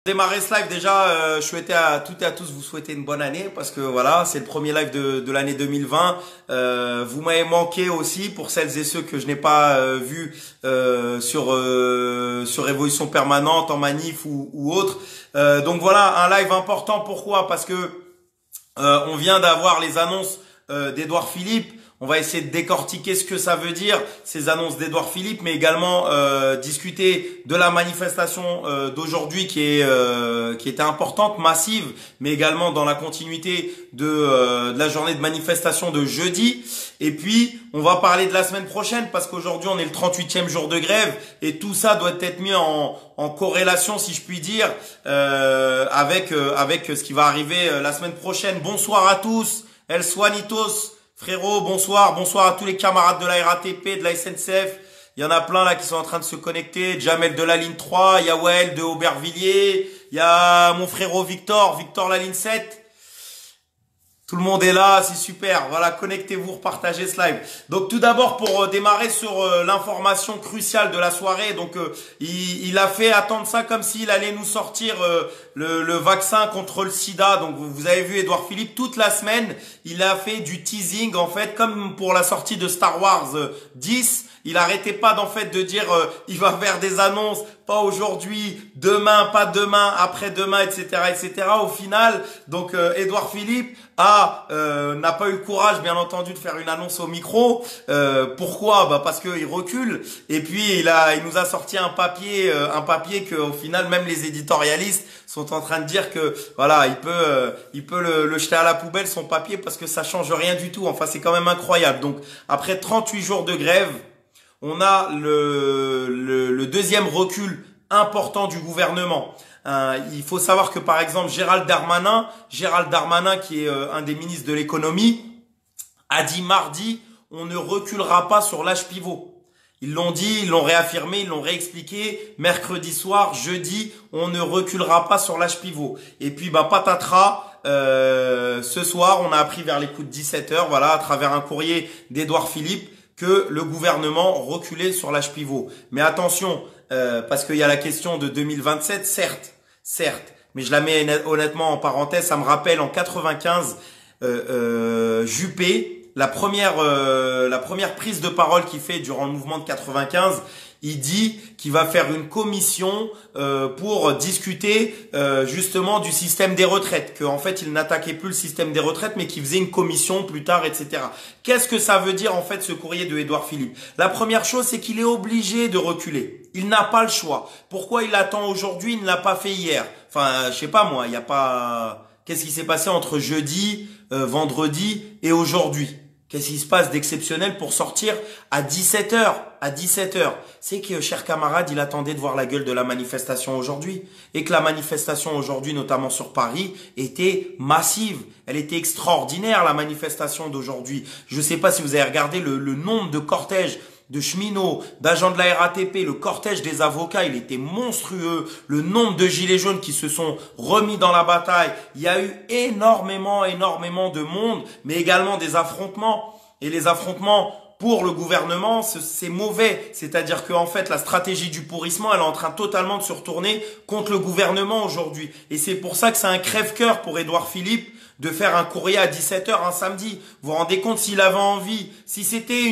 Démarrer ce live déjà, je souhaitais à toutes et à tous vous souhaiter une bonne année parce que voilà, c'est le premier live de l'année 2020. Vous m'avez manqué aussi pour celles et ceux que je n'ai pas vus sur Révolution Permanente, en manif ou autre. Donc voilà, un live important. Pourquoi? Parce que on vient d'avoir les annonces d'Édouard Philippe. On va essayer de décortiquer ce que ça veut dire, ces annonces d'Édouard Philippe, mais également discuter de la manifestation d'aujourd'hui qui était importante, massive, mais également dans la continuité de la journée de manifestation de jeudi. Et puis, on va parler de la semaine prochaine parce qu'aujourd'hui, on est le 38e jour de grève et tout ça doit être mis en corrélation, si je puis dire, avec ce qui va arriver la semaine prochaine. Bonsoir à tous, El Suanitos. Frérot, bonsoir. Bonsoir à tous les camarades de la RATP, de la SNCF. Il y en a plein là qui sont en train de se connecter. Jamel de la ligne 3, il y a Wael de Aubervilliers, il y a mon frérot Victor la ligne 7. Tout le monde est là, c'est super. Voilà, connectez-vous, partagez ce live. Donc tout d'abord pour démarrer sur l'information cruciale de la soirée. Donc il a fait attendre ça comme s'il allait nous sortir le vaccin contre le sida. Donc vous avez vu Édouard Philippe toute la semaine, il a fait du teasing en fait comme pour la sortie de Star Wars 10. Il arrêtait pas d'en fait de dire il va faire des annonces, pas aujourd'hui, demain, pas demain, après-demain, etc., etc. Au final, donc Édouard Philippe n'a pas eu le courage, bien entendu, de faire une annonce au micro. Pourquoi? Bah parce qu'il recule. Et puis il nous a sorti un papier que au final même les éditorialistes sont en train de dire que voilà, il peut le jeter à la poubelle son papier parce que ça change rien du tout. Enfin, c'est quand même incroyable. Donc après 38 jours de grève, on a le deuxième recul important du gouvernement. Il faut savoir que par exemple Gérald Darmanin qui est un des ministres de l'économie, a dit mardi, on ne reculera pas sur l'âge pivot. Ils l'ont dit, ils l'ont réaffirmé, ils l'ont réexpliqué. Mercredi soir, jeudi, on ne reculera pas sur l'âge pivot. Et puis patatras, ce soir, on a appris vers les coups de 17h, voilà, à travers un courrier d'Édouard Philippe, que le gouvernement reculait sur l'âge pivot. Mais attention, parce qu'il y a la question de 2027, certes, mais je la mets honnêtement en parenthèse, ça me rappelle en 95, Juppé, la première prise de parole qu'il fait durant le mouvement de 95, il dit qu'il va faire une commission pour discuter justement du système des retraites, qu'en fait il n'attaquait plus le système des retraites, mais qu'il faisait une commission plus tard, etc. Qu'est-ce que ça veut dire en fait ce courrier de Édouard Philippe? La première chose, c'est qu'il est obligé de reculer. Il n'a pas le choix. Pourquoi il attend aujourd'hui? Il ne l'a pas fait hier. Enfin, je sais pas moi, il y a pas. Qu'est-ce qui s'est passé entre jeudi, vendredi et aujourd'hui? Qu'est-ce qui se passe d'exceptionnel pour sortir à 17h? À 17h. C'est que, cher camarade, il attendait de voir la gueule de la manifestation aujourd'hui. Et que la manifestation aujourd'hui, notamment sur Paris, était massive. Elle était extraordinaire, la manifestation d'aujourd'hui. Je ne sais pas si vous avez regardé le nombre de cortèges de cheminots, d'agents de la RATP, le cortège des avocats, il était monstrueux. Le nombre de gilets jaunes qui se sont remis dans la bataille. Il y a eu énormément de monde, mais également des affrontements. Et les affrontements pour le gouvernement, c'est mauvais. C'est-à-dire que en fait, la stratégie du pourrissement, elle est en train totalement de se retourner contre le gouvernement aujourd'hui. Et c'est pour ça que c'est un crève-cœur pour Édouard Philippe de faire un courrier à 17h un samedi. Vous vous rendez compte s'il avait envie, si c'était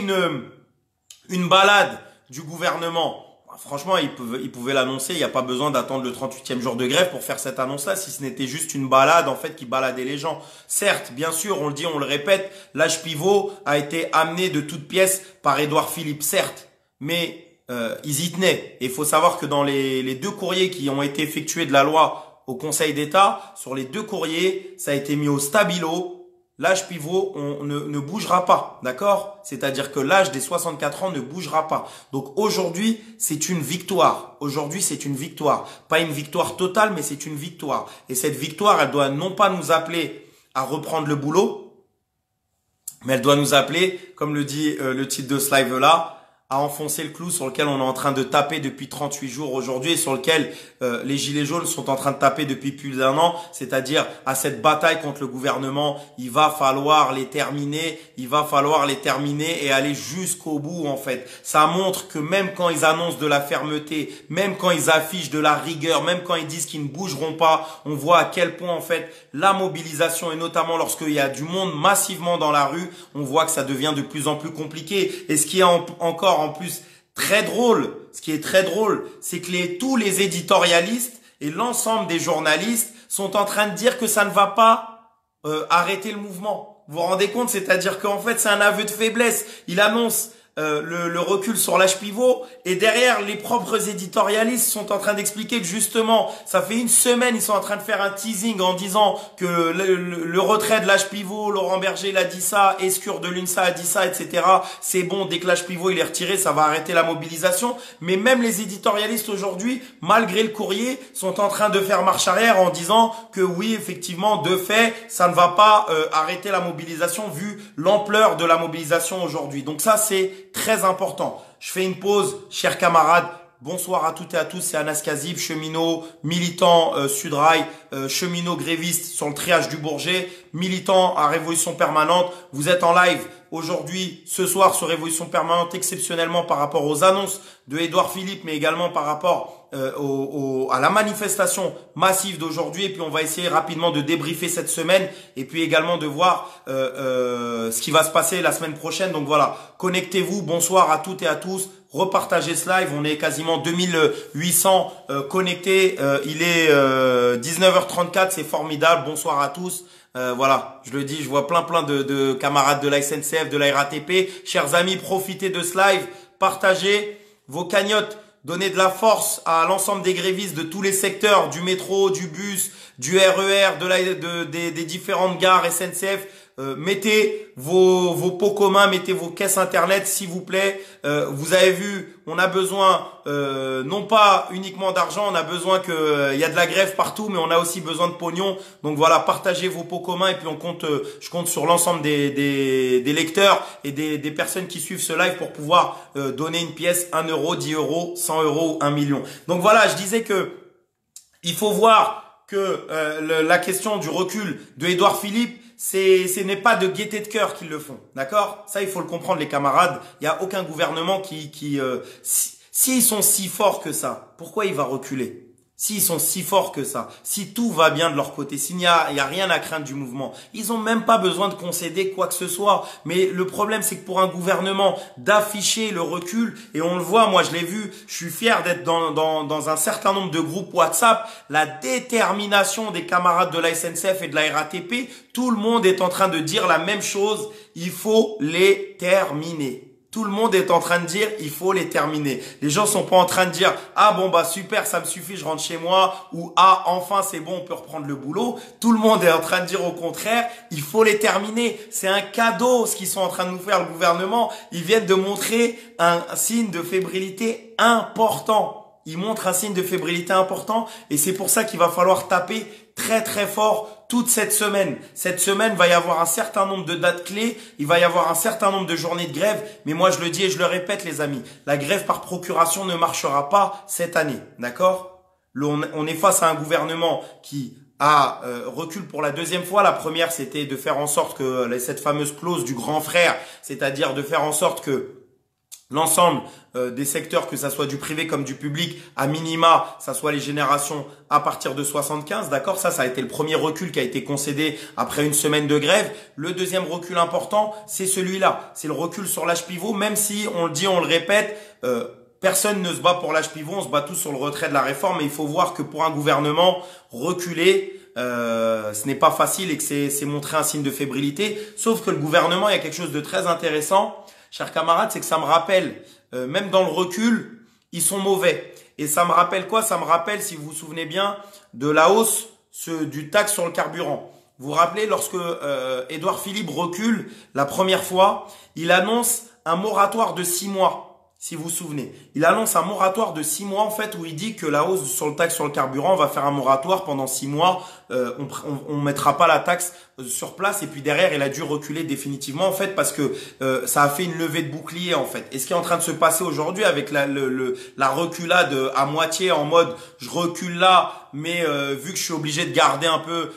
une balade du gouvernement, franchement, il pouvait l'annoncer. Il n'y a pas besoin d'attendre le 38e jour de grève pour faire cette annonce-là, si ce n'était juste une balade, en fait, qui baladait les gens. Certes, bien sûr, on le dit, on le répète, l'âge pivot a été amené de toutes pièces par Édouard Philippe, certes. Mais ils y tenaient. Et il faut savoir que dans les deux courriers qui ont été effectués de la loi au Conseil d'État, sur les deux courriers, ça a été mis au stabilo. L'âge pivot, on ne bougera pas, d'accord? C'est-à-dire que l'âge des 64 ans ne bougera pas. Donc aujourd'hui, c'est une victoire. Aujourd'hui, c'est une victoire. Pas une victoire totale, mais c'est une victoire. Et cette victoire, elle doit non pas nous appeler à reprendre le boulot, mais elle doit nous appeler, comme le dit le titre de ce live-là, a enfoncé le clou sur lequel on est en train de taper depuis 38 jours aujourd'hui et sur lequel les gilets jaunes sont en train de taper depuis plus d'un an, c'est-à-dire à cette bataille contre le gouvernement. Il va falloir les terminer, et aller jusqu'au bout en fait. Ça montre que même quand ils annoncent de la fermeté, même quand ils affichent de la rigueur, même quand ils disent qu'ils ne bougeront pas, on voit à quel point en fait la mobilisation, et notamment lorsqu'il y a du monde massivement dans la rue, on voit que ça devient de plus en plus compliqué. Et ce qui est encore en plus très drôle, c'est que tous les éditorialistes et l'ensemble des journalistes sont en train de dire que ça ne va pas arrêter le mouvement. Vous vous rendez compte? C'est-à-dire qu'en fait, c'est un aveu de faiblesse. Il annonce le recul sur l'âge pivot et derrière, les propres éditorialistes sont en train d'expliquer que justement, ça fait une semaine, ils sont en train de faire un teasing en disant que le retrait de l'âge pivot, Laurent Berger l'a dit ça, Escure de l'UNSA a dit ça, etc. C'est bon, dès que l'âge pivot il est retiré, ça va arrêter la mobilisation. Mais même les éditorialistes aujourd'hui, malgré le courrier, sont en train de faire marche arrière en disant que oui, effectivement, de fait, ça ne va pas arrêter la mobilisation vu l'ampleur de la mobilisation aujourd'hui. Donc ça, c'est très important. Je fais une pause, chers camarades. Bonsoir à toutes et à tous, c'est Anas Kazib, cheminot, militant Sudrail, cheminot gréviste sur le triage du Bourget, militant à Révolution Permanente. Vous êtes en live aujourd'hui, ce soir sur Révolution Permanente, exceptionnellement par rapport aux annonces de Édouard Philippe, mais également par rapport à la manifestation massive d'aujourd'hui. Et puis on va essayer rapidement de débriefer cette semaine et puis également de voir ce qui va se passer la semaine prochaine. Donc voilà, connectez-vous, bonsoir à toutes et à tous. Repartagez ce live, on est quasiment 2800 connectés, il est 19h34, c'est formidable, bonsoir à tous. Voilà, je le dis, je vois plein de camarades de la SNCF, de la RATP. Chers amis, profitez de ce live, partagez vos cagnottes, donnez de la force à l'ensemble des grévistes de tous les secteurs, du métro, du bus, du RER, des différentes gares SNCF. Mettez vos pots communs, mettez vos caisses internet s'il vous plaît. Vous avez vu, on a besoin non pas uniquement d'argent, on a besoin que il y a de la grève partout, mais on a aussi besoin de pognon. Donc voilà, partagez vos pots communs et puis je compte sur l'ensemble des lecteurs et des personnes qui suivent ce live pour pouvoir donner une pièce, 1 euro, 10 euros, 100 euros ou 1 million. Donc voilà, je disais que il faut voir que la question du recul de Édouard Philippe, ce n'est pas de gaieté de cœur qu'ils le font, d'accord? Ça, il faut le comprendre, les camarades. Il y a aucun gouvernement s'ils sont si forts que ça, pourquoi il va reculer? S'ils sont si forts que ça, si tout va bien de leur côté, s'il n'y a rien à craindre du mouvement, ils ont même pas besoin de concéder quoi que ce soit. Mais le problème, c'est que pour un gouvernement d'afficher le recul, et on le voit, moi je l'ai vu, je suis fier d'être dans un certain nombre de groupes WhatsApp, la détermination des camarades de la SNCF et de la RATP, tout le monde est en train de dire la même chose, il faut les terminer. Tout le monde est en train de dire, il faut les terminer. Les gens sont pas en train de dire, ah bon bah super, ça me suffit, je rentre chez moi, ou ah enfin c'est bon, on peut reprendre le boulot. Tout le monde est en train de dire au contraire, il faut les terminer. C'est un cadeau ce qu'ils sont en train de nous faire, le gouvernement. Ils viennent de montrer un signe de fébrilité important. Ils montrent un signe de fébrilité important et c'est pour ça qu'il va falloir taper très très fort toute cette semaine. Cette semaine, va y avoir un certain nombre de dates clés, il va y avoir un certain nombre de journées de grève, mais moi je le dis et je le répète les amis, la grève par procuration ne marchera pas cette année, d'accord? On est face à un gouvernement qui recule pour la deuxième fois. La première, c'était de faire en sorte que cette fameuse clause du grand frère, c'est-à-dire de faire en sorte que l'ensemble des secteurs, que ça soit du privé comme du public, à minima, ça soit les générations à partir de 75, d'accord? Ça a été le premier recul qui a été concédé après une semaine de grève. Le deuxième recul important, c'est celui-là. C'est le recul sur l'âge pivot, même si on le dit, on le répète, personne ne se bat pour l'âge pivot, on se bat tous sur le retrait de la réforme, mais il faut voir que pour un gouvernement, reculer, ce n'est pas facile et que c'est montrer un signe de fébrilité. Sauf que le gouvernement, il y a quelque chose de très intéressant, chers camarades, c'est que ça me rappelle, même dans le recul, ils sont mauvais. Et ça me rappelle quoi? Ça me rappelle, si vous vous souvenez bien, de la hausse du taxe sur le carburant. Vous vous rappelez, lorsque Édouard Philippe recule la première fois, il annonce un moratoire de 6 mois. si vous vous souvenez. Il annonce un moratoire de 6 mois, en fait, où il dit que la hausse sur le taxe sur le carburant, on va faire un moratoire pendant 6 mois. On mettra pas la taxe sur place. Et puis derrière, il a dû reculer définitivement, en fait, parce que ça a fait une levée de bouclier, en fait. Et ce qui est en train de se passer aujourd'hui avec la reculade à moitié en mode je recule là, mais vu que je suis obligé de garder un peu,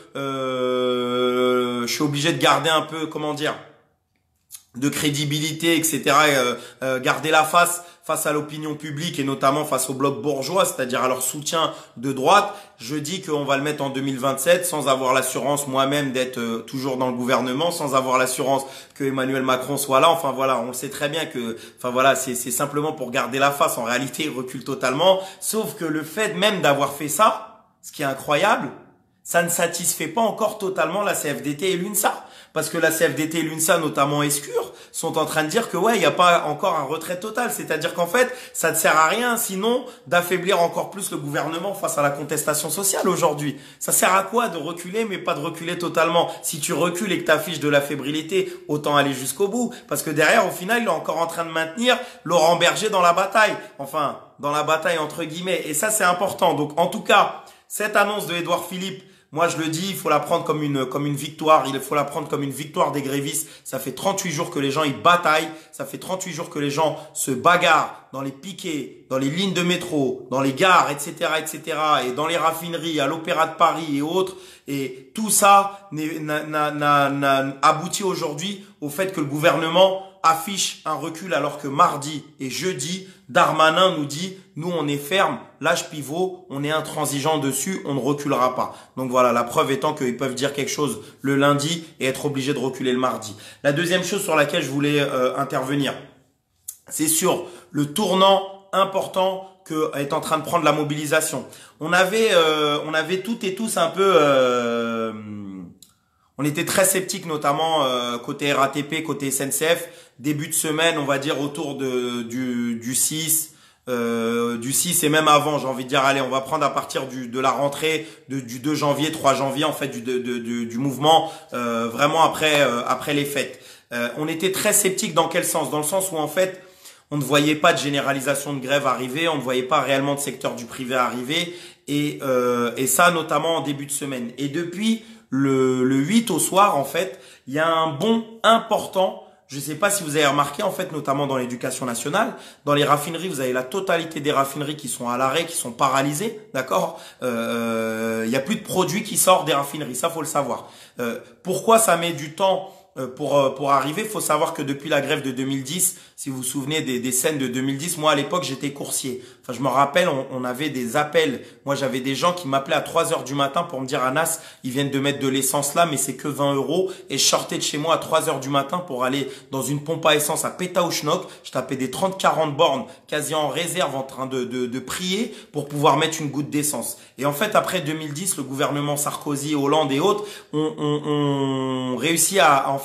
comment dire, de crédibilité, etc. Garder la face à l'opinion publique et notamment face au bloc bourgeois, c'est-à-dire à leur soutien de droite. Je dis qu'on va le mettre en 2027 sans avoir l'assurance moi-même d'être toujours dans le gouvernement, sans avoir l'assurance que Emmanuel Macron soit là. Enfin voilà, on le sait très bien que, enfin voilà, c'est simplement pour garder la face. En réalité, il recule totalement. Sauf que le fait même d'avoir fait ça, ce qui est incroyable, ça ne satisfait pas encore totalement la CFDT et l'UNSA. Parce que la CFDT et l'UNSA, notamment Escure, sont en train de dire que ouais, il n'y a pas encore un retrait total. C'est-à-dire qu'en fait, ça ne sert à rien sinon d'affaiblir encore plus le gouvernement face à la contestation sociale aujourd'hui. Ça sert à quoi de reculer mais pas de reculer totalement? Si tu recules et que tu affiches de la fébrilité, autant aller jusqu'au bout. Parce que derrière, au final, il est encore en train de maintenir Laurent Berger dans la bataille. Enfin, dans la bataille entre guillemets. Et ça, c'est important. Donc, en tout cas, cette annonce de Édouard Philippe, moi, je le dis, il faut la prendre comme une victoire. Il faut la prendre comme une victoire des grévistes. Ça fait 38 jours que les gens, ils bataillent. Ça fait 38 jours que les gens se bagarrent dans les piquets, dans les lignes de métro, dans les gares, etc., etc., et dans les raffineries, à l'Opéra de Paris et autres. Et tout ça n'a abouti aujourd'hui au fait que le gouvernement affiche un recul alors que mardi et jeudi, Darmanin nous dit, nous on est ferme, lâche pivot, on est intransigeant dessus, on ne reculera pas. Donc voilà, la preuve étant qu'ils peuvent dire quelque chose le lundi et être obligés de reculer le mardi. La deuxième chose sur laquelle je voulais intervenir, c'est sur le tournant important que est en train de prendre la mobilisation. On avait toutes et tous un peu... on était très sceptiques, notamment côté RATP, côté SNCF. Début de semaine, on va dire autour du 6, du 6 et même avant, j'ai envie de dire, allez, on va prendre à partir de la rentrée du 2 janvier, 3 janvier, en fait, du mouvement, vraiment après les fêtes. On était très sceptiques dans quel sens? Dans le sens où, en fait, on ne voyait pas de généralisation de grève arriver, on ne voyait pas réellement de secteur du privé arriver, et ça, notamment en début de semaine. Et depuis le 8 au soir, en fait, il y a un bond important. Je ne sais pas si vous avez remarqué, en fait, notamment dans l'éducation nationale, dans les raffineries, vous avez la totalité des raffineries qui sont à l'arrêt, qui sont paralysées, d'accord. Il y a plus de produits qui sortent des raffineries, ça faut le savoir. Pourquoi ça met du temps pour arriver? Faut savoir que depuis la grève de 2010, si vous vous souvenez des scènes de 2010, moi à l'époque j'étais coursier. Enfin, je me rappelle, on avait des appels. Moi, j'avais des gens qui m'appelaient à 3 heures du matin pour me dire, Anas, ils viennent de mettre de l'essence là, mais c'est que 20 €. Et je sortais de chez moi à 3 heures du matin pour aller dans une pompe à essence à Pétaouchnok. Je tapais des 30-40 bornes, quasi en réserve, en train de prier pour pouvoir mettre une goutte d'essence. Et en fait, après 2010, le gouvernement Sarkozy, Hollande et autres ont réussi à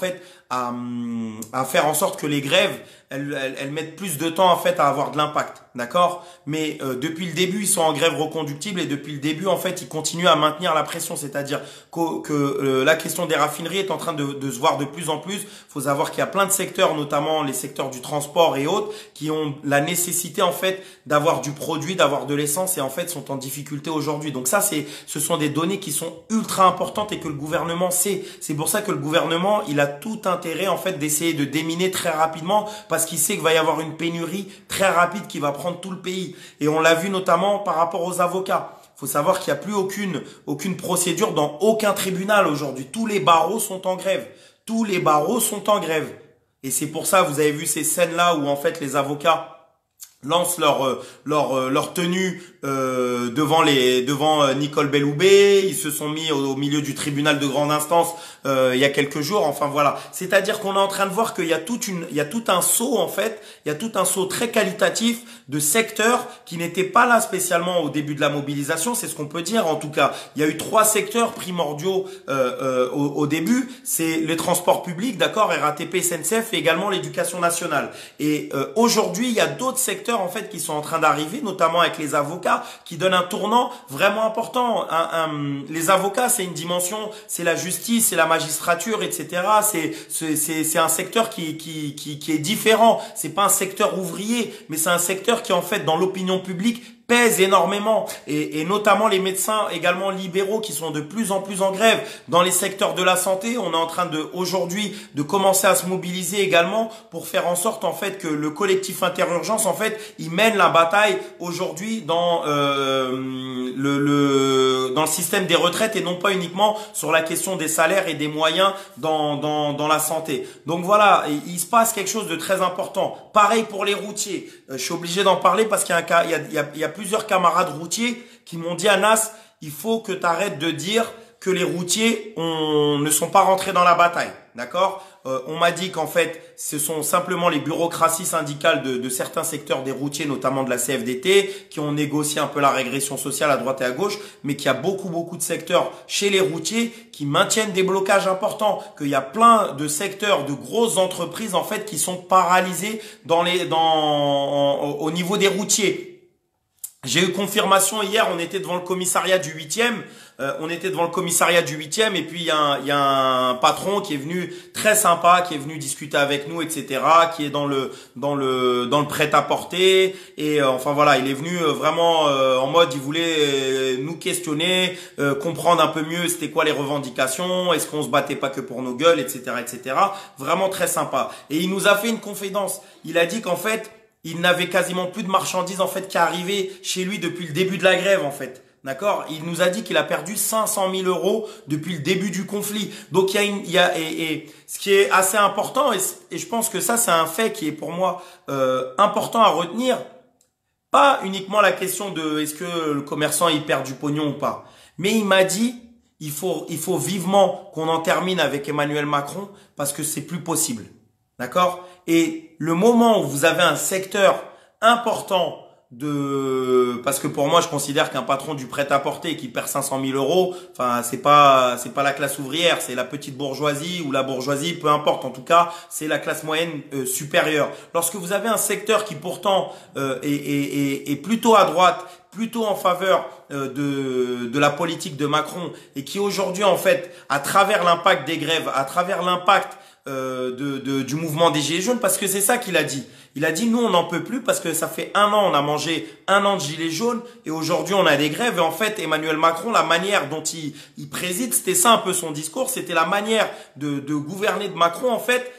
faire en sorte que les grèves, elles mettent plus de temps en fait à avoir de l'impact, d'accord? Mais depuis le début, ils sont en grève reconductible et depuis le début, en fait, ils continuent à maintenir la pression, c'est-à-dire que la question des raffineries est en train de se voir de plus en plus. Faut savoir qu'il y a plein de secteurs, notamment les secteurs du transport et autres, qui ont la nécessité en fait d'avoir du produit, d'avoir de l'essence et en fait sont en difficulté aujourd'hui. Donc ça, ce sont des données qui sont ultra importantes et que le gouvernement sait. C'est pour ça que le gouvernement, il a tout intérêt en fait d'essayer de déminer très rapidement parce qu'il sait qu'il va y avoir une pénurie très rapide qui va prendre tout le pays. Et on l'a vu notamment par rapport aux avocats. Il faut savoir qu'il n'y a plus aucune procédure dans aucun tribunal aujourd'hui. Tous les barreaux sont en grève. Tous les barreaux sont en grève. Et c'est pour ça, vous avez vu ces scènes-là où en fait les avocats lancent leur tenue devant Nicole Belloubet. Ils se sont mis au milieu du tribunal de grande instance il y a quelques jours. Enfin voilà, c'est-à-dire qu'on est en train de voir qu'il y a il y a tout un saut en fait, il y a tout un saut très qualitatif de secteurs qui n'étaient pas là spécialement au début de la mobilisation. C'est ce qu'on peut dire en tout cas. Il y a eu 3 secteurs primordiaux au début. C'est les transports publics, d'accord, RATP, SNCF et également l'éducation nationale. Et aujourd'hui, il y a d'autres secteurs secteurs en fait qui sont en train d'arriver, notamment avec les avocats, qui donnent un tournant vraiment important. Les avocats, c'est une dimension, c'est la justice, c'est la magistrature, etc. C'est un secteur qui est différent. C'est pas un secteur ouvrier, mais c'est un secteur qui en fait dans l'opinion publique pèse énormément, et notamment les médecins également libéraux qui sont de plus en plus en grève dans les secteurs de la santé. On est en train aujourd'hui de commencer à se mobiliser également pour faire en sorte en fait que le collectif Interurgence en fait il mène la bataille aujourd'hui dans dans le système des retraites et non pas uniquement sur la question des salaires et des moyens dans la santé. Donc voilà, il se passe quelque chose de très important. Pareil pour les routiers. Je suis obligé d'en parler parce qu'il y a plusieurs camarades routiers qui m'ont dit, Anas, il faut que tu arrêtes de dire que les routiers ne sont pas rentrés dans la bataille. D'accord? On m'a dit qu'en fait, ce sont simplement les bureaucraties syndicales de certains secteurs des routiers, notamment de la CFDT, qui ont négocié un peu la régression sociale à droite et à gauche, mais qu'il y a beaucoup de secteurs chez les routiers qui maintiennent des blocages importants, qu'il y a plein de secteurs, de grosses entreprises en fait qui sont paralysées au niveau des routiers. J'ai eu confirmation hier, on était devant le commissariat du 8e, et puis il y a un patron qui est venu très sympa, qui est venu discuter avec nous, etc., qui est dans le prêt-à-porter, et enfin voilà, il est venu vraiment en mode, il voulait nous questionner, comprendre un peu mieux c'était quoi les revendications, est-ce qu'on se battait pas que pour nos gueules, etc., etc. Vraiment très sympa. Et il nous a fait une confidence. Il a dit qu'en fait il n'avait quasiment plus de marchandises en fait qui arrivaient chez lui depuis le début de la grève en fait. D'accord? Il nous a dit qu'il a perdu 500 000 euros depuis le début du conflit. Donc et ce qui est assez important, et je pense que ça c'est un fait qui est pour moi important à retenir. Pas uniquement la question de est-ce que le commerçant il perd du pognon ou pas. Mais il m'a dit il faut vivement qu'on en termine avec Emmanuel Macron parce que c'est plus possible. D'accord? Et le moment où vous avez un secteur important parce que pour moi, je considère qu'un patron du prêt-à-porter qui perd 500 000 euros, enfin, c'est pas la classe ouvrière, c'est la petite bourgeoisie ou la bourgeoisie, peu importe. En tout cas, c'est la classe moyenne supérieure. Lorsque vous avez un secteur qui pourtant est plutôt à droite, plutôt en faveur de la politique de Macron, et qui aujourd'hui, en fait, à travers l'impact des grèves, à travers l'impact du mouvement des Gilets jaunes, parce que c'est ça qu'il a dit. Il a dit, nous, on n'en peut plus parce que ça fait 1 an, on a mangé 1 an de Gilets jaunes et aujourd'hui, on a des grèves. Et en fait, Emmanuel Macron, la manière dont il préside, c'était ça un peu son discours, c'était la manière de gouverner de Macron, en fait,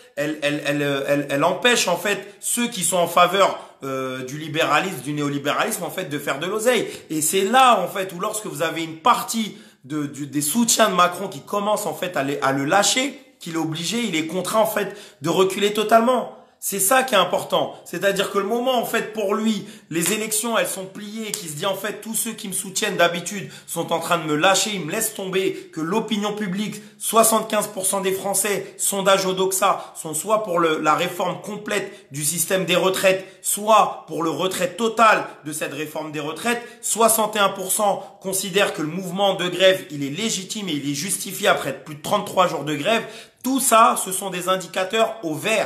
elle empêche, en fait, ceux qui sont en faveur du libéralisme, du néolibéralisme, en fait, de faire de l'oseille. Et c'est là, en fait, où lorsque vous avez une partie des soutiens de Macron qui commence, en fait, à le lâcher, qu'il est obligé, il est contraint en fait de reculer totalement. C'est ça qui est important. C'est-à-dire que le moment en fait pour lui, les élections elles sont pliées, qu'il se dit en fait tous ceux qui me soutiennent d'habitude sont en train de me lâcher, ils me laissent tomber, que l'opinion publique, 75% des Français, sondage Odoxa, sont soit pour la réforme complète du système des retraites, soit pour le retrait total de cette réforme des retraites. 61% considèrent que le mouvement de grève, il est légitime et il est justifié après plus de 33 jours de grève. Tout ça, ce sont des indicateurs au vert.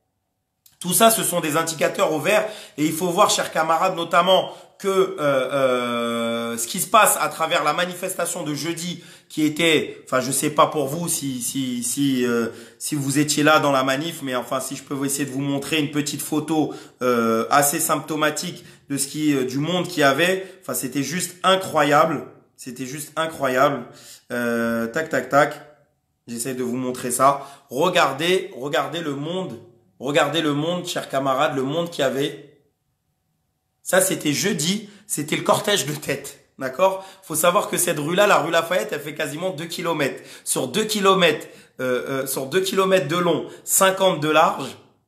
Tout ça, ce sont des indicateurs au vert. Et il faut voir, chers camarades, notamment que ce qui se passe à travers la manifestation de jeudi, qui était, enfin, je sais pas pour vous si vous étiez là dans la manif, mais enfin, si je peux essayer de vous montrer une petite photo assez symptomatique de du monde qu'il y avait. Enfin, c'était juste incroyable. C'était juste incroyable. Tac, tac, tac. J'essaie de vous montrer ça. Regardez le monde. Regardez le monde, chers camarades, le monde qu'il y avait. Ça, c'était jeudi. C'était le cortège de tête. D'accord? Faut savoir que cette rue-là, la rue Lafayette, elle fait quasiment 2 kilomètres. Sur 2 kilomètres de long, 50 de large.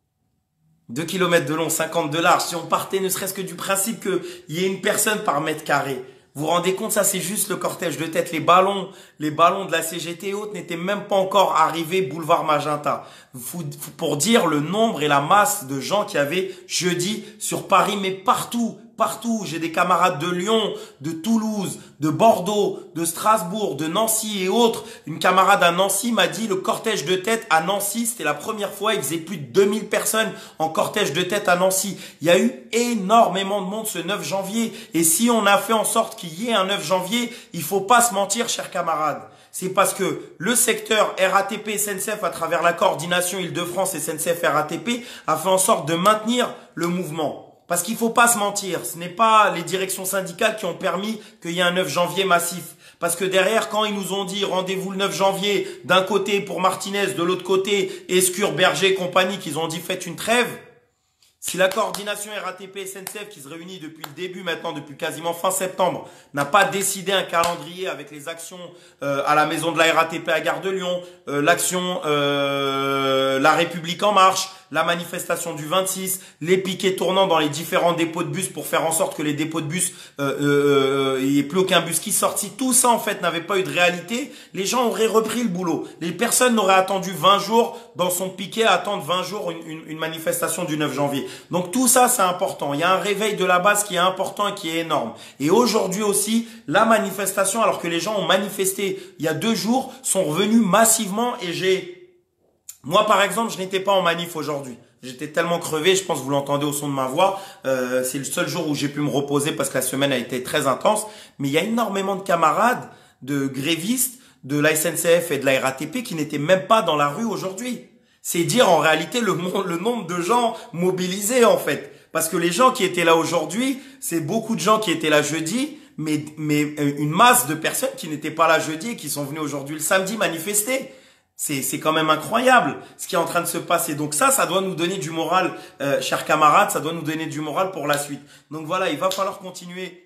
2 kilomètres de long, 50 de large. Si on partait ne serait-ce que du principe qu'il y ait une personne par mètre carré. Vous vous rendez compte, ça c'est juste le cortège de tête. Les ballons de la CGT et autres n'étaient même pas encore arrivés boulevard Magenta. Pour dire le nombre et la masse de gens qu'il y avait jeudi sur Paris, mais partout partout. J'ai des camarades de Lyon, de Toulouse, de Bordeaux, de Strasbourg, de Nancy et autres. Une camarade à Nancy m'a dit le cortège de tête à Nancy, c'était la première fois, il faisait plus de 2000 personnes en cortège de tête à Nancy. Il y a eu énormément de monde ce 9 janvier. Et si on a fait en sorte qu'il y ait un 9 janvier, il faut pas se mentir, chers camarades. C'est parce que le secteur RATP SNCF, à travers la coordination Île-de-France et SNCF RATP, a fait en sorte de maintenir le mouvement. Parce qu'il faut pas se mentir, ce n'est pas les directions syndicales qui ont permis qu'il y ait un 9 janvier massif. Parce que derrière, quand ils nous ont dit rendez-vous le 9 janvier, d'un côté pour Martinez, de l'autre côté Escure, Berger et compagnie, qu'ils ont dit faites une trêve. Si la coordination RATP SNCF qui se réunit depuis le début maintenant, depuis quasiment fin septembre, n'a pas décidé un calendrier avec les actions à la maison de la RATP à Gare de Lyon, l'action La République en marche, la manifestation du 26, les piquets tournants dans les différents dépôts de bus pour faire en sorte que les dépôts de bus, il n'y ait plus aucun bus qui sorte. Si tout ça en fait n'avait pas eu de réalité, les gens auraient repris le boulot. Les personnes n'auraient attendu 20 jours dans son piquet à attendre 20 jours une manifestation du 9 janvier. Donc tout ça c'est important. Il y a un réveil de la base qui est important et qui est énorme. Et aujourd'hui aussi, la manifestation, alors que les gens ont manifesté il y a 2 jours, sont revenus massivement et moi, par exemple, je n'étais pas en manif aujourd'hui. J'étais tellement crevé, je pense que vous l'entendez au son de ma voix. C'est le seul jour où j'ai pu me reposer parce que la semaine a été très intense. Mais il y a énormément de camarades, de grévistes, de la SNCF et de la RATP qui n'étaient même pas dans la rue aujourd'hui. C'est dire en réalité le nombre de gens mobilisés en fait. Parce que les gens qui étaient là aujourd'hui, c'est beaucoup de gens qui étaient là jeudi, mais une masse de personnes qui n'étaient pas là jeudi et qui sont venues aujourd'hui le samedi manifester. C'est quand même incroyable ce qui est en train de se passer. Donc ça doit nous donner du moral, chers camarades, ça doit nous donner du moral pour la suite. Donc voilà, il va falloir continuer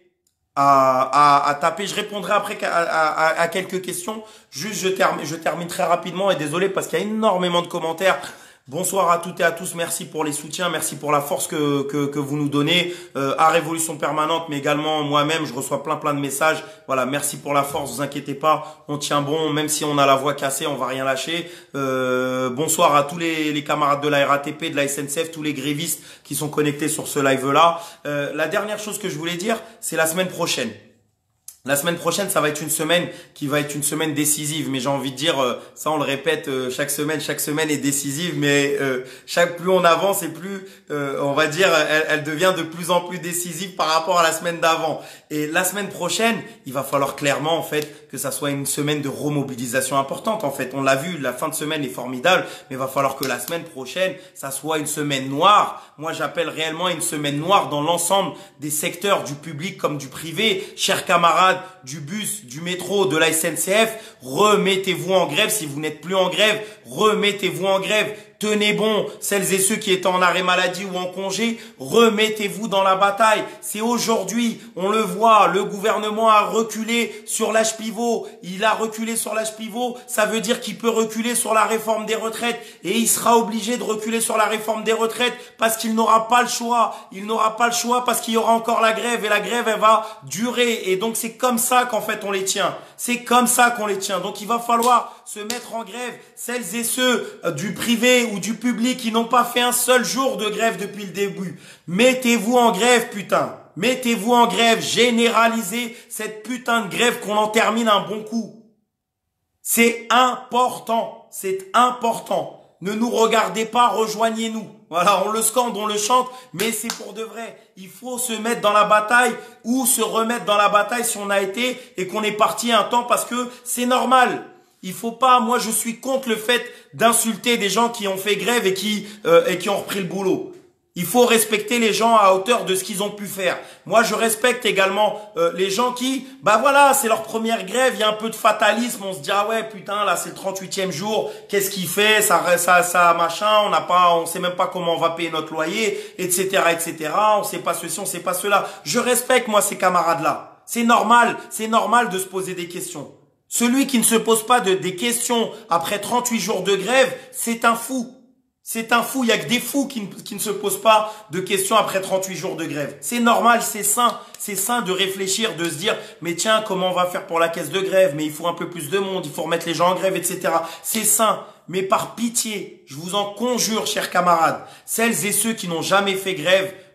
à taper. Je répondrai après à quelques questions. Juste, je termine très rapidement et désolé parce qu'il y a énormément de commentaires. Bonsoir à toutes et à tous, merci pour les soutiens, merci pour la force que vous nous donnez à Révolution Permanente, mais également moi-même, je reçois plein de messages. Voilà, merci pour la force, vous inquiétez pas, on tient bon, même si on a la voix cassée, on va rien lâcher. Bonsoir à tous les camarades de la RATP, de la SNCF, tous les grévistes qui sont connectés sur ce live-là. La dernière chose que je voulais dire, c'est la semaine prochaine. La semaine prochaine, ça va être une semaine qui va être une semaine décisive. Mais j'ai envie de dire, ça on le répète chaque semaine est décisive. Mais plus on avance et plus, on va dire, elle devient de plus en plus décisive par rapport à la semaine d'avant. Et la semaine prochaine, il va falloir clairement en fait que ça soit une semaine de remobilisation importante. En fait, on l'a vu, la fin de semaine est formidable, mais il va falloir que la semaine prochaine, ça soit une semaine noire. Moi, j'appelle réellement une semaine noire dans l'ensemble des secteurs du public comme du privé. Chers camarades du bus, du métro, de la SNCF, remettez-vous en grève. Si vous n'êtes plus en grève, remettez-vous en grève. Tenez bon, celles et ceux qui étaient en arrêt maladie ou en congé, remettez-vous dans la bataille. C'est aujourd'hui, on le voit, le gouvernement a reculé sur l'âge pivot. Il a reculé sur l'âge pivot, ça veut dire qu'il peut reculer sur la réforme des retraites. Et il sera obligé de reculer sur la réforme des retraites parce qu'il n'aura pas le choix. Il n'aura pas le choix parce qu'il y aura encore la grève et la grève, elle va durer. Et donc c'est comme ça qu'en fait on les tient. C'est comme ça qu'on les tient. Donc il va falloir se mettre en grève. Celles et ceux du privé ou du public qui n'ont pas fait un seul jour de grève depuis le début. Mettez-vous en grève, putain. Mettez-vous en grève. Généralisez cette putain de grève qu'on en termine un bon coup. C'est important. C'est important. Ne nous regardez pas, rejoignez-nous. Voilà, on le scande, on le chante, mais c'est pour de vrai. Il faut se mettre dans la bataille ou se remettre dans la bataille si on a été et qu'on est parti un temps parce que c'est normal. Il faut pas, moi je suis contre le fait d'insulter des gens qui ont fait grève et qui ont repris le boulot. Il faut respecter les gens à hauteur de ce qu'ils ont pu faire. Moi, je respecte également les gens qui, bah voilà, c'est leur première grève, il y a un peu de fatalisme, on se dit ah ouais, putain, là c'est le 38e jour, qu'est-ce qu'il fait, ça machin, on sait même pas comment on va payer notre loyer, etc., on sait pas ceci, on sait pas cela. Je respecte moi ces camarades-là. C'est normal de se poser des questions. Celui qui ne se pose pas des questions après 38 jours de grève, c'est un fou. C'est un fou, il y a que des fous qui ne se posent pas de questions après 38 jours de grève. C'est normal, c'est sain de réfléchir, de se dire, mais tiens, comment on va faire pour la caisse de grève? Mais il faut un peu plus de monde, il faut remettre les gens en grève, etc. C'est sain, mais par pitié, je vous en conjure, chers camarades, celles et ceux qui n'ont jamais fait grève,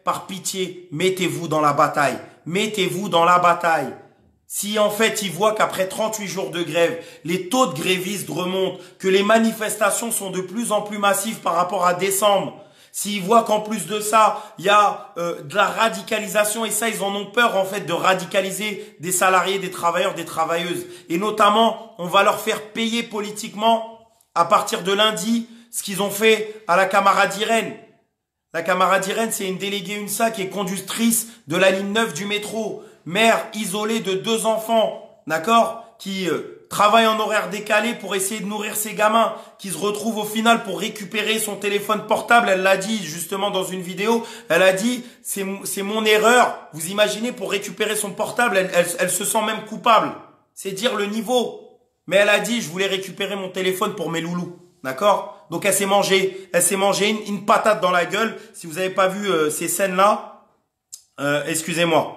par pitié, mettez-vous dans la bataille. Mettez-vous dans la bataille. Si en fait ils voient qu'après 38 jours de grève, les taux de grévistes remontent, que les manifestations sont de plus en plus massives par rapport à décembre, s'ils voient qu'en plus de ça, il y a de la radicalisation, et ça ils en ont peur en fait de radicaliser des salariés, des travailleurs, des travailleuses. Et notamment, on va leur faire payer politiquement à partir de lundi ce qu'ils ont fait à la camarade Irène. La camarade Irène, c'est une déléguée UNSA qui est conductrice de la ligne 9 du métro. Mère isolée de 2 enfants, d'accord, qui travaille en horaire décalé pour essayer de nourrir ses gamins, qui se retrouve au final pour récupérer son téléphone portable. Elle l'a dit justement dans une vidéo, elle a dit c'est mon erreur. Vous imaginez, pour récupérer son portable, elle se sent même coupable. C'est dire le niveau. Mais elle a dit je voulais récupérer mon téléphone pour mes loulous, d'accord. Donc elle s'est mangé une patate dans la gueule. Si vous n'avez pas vu ces scènes-là, excusez-moi.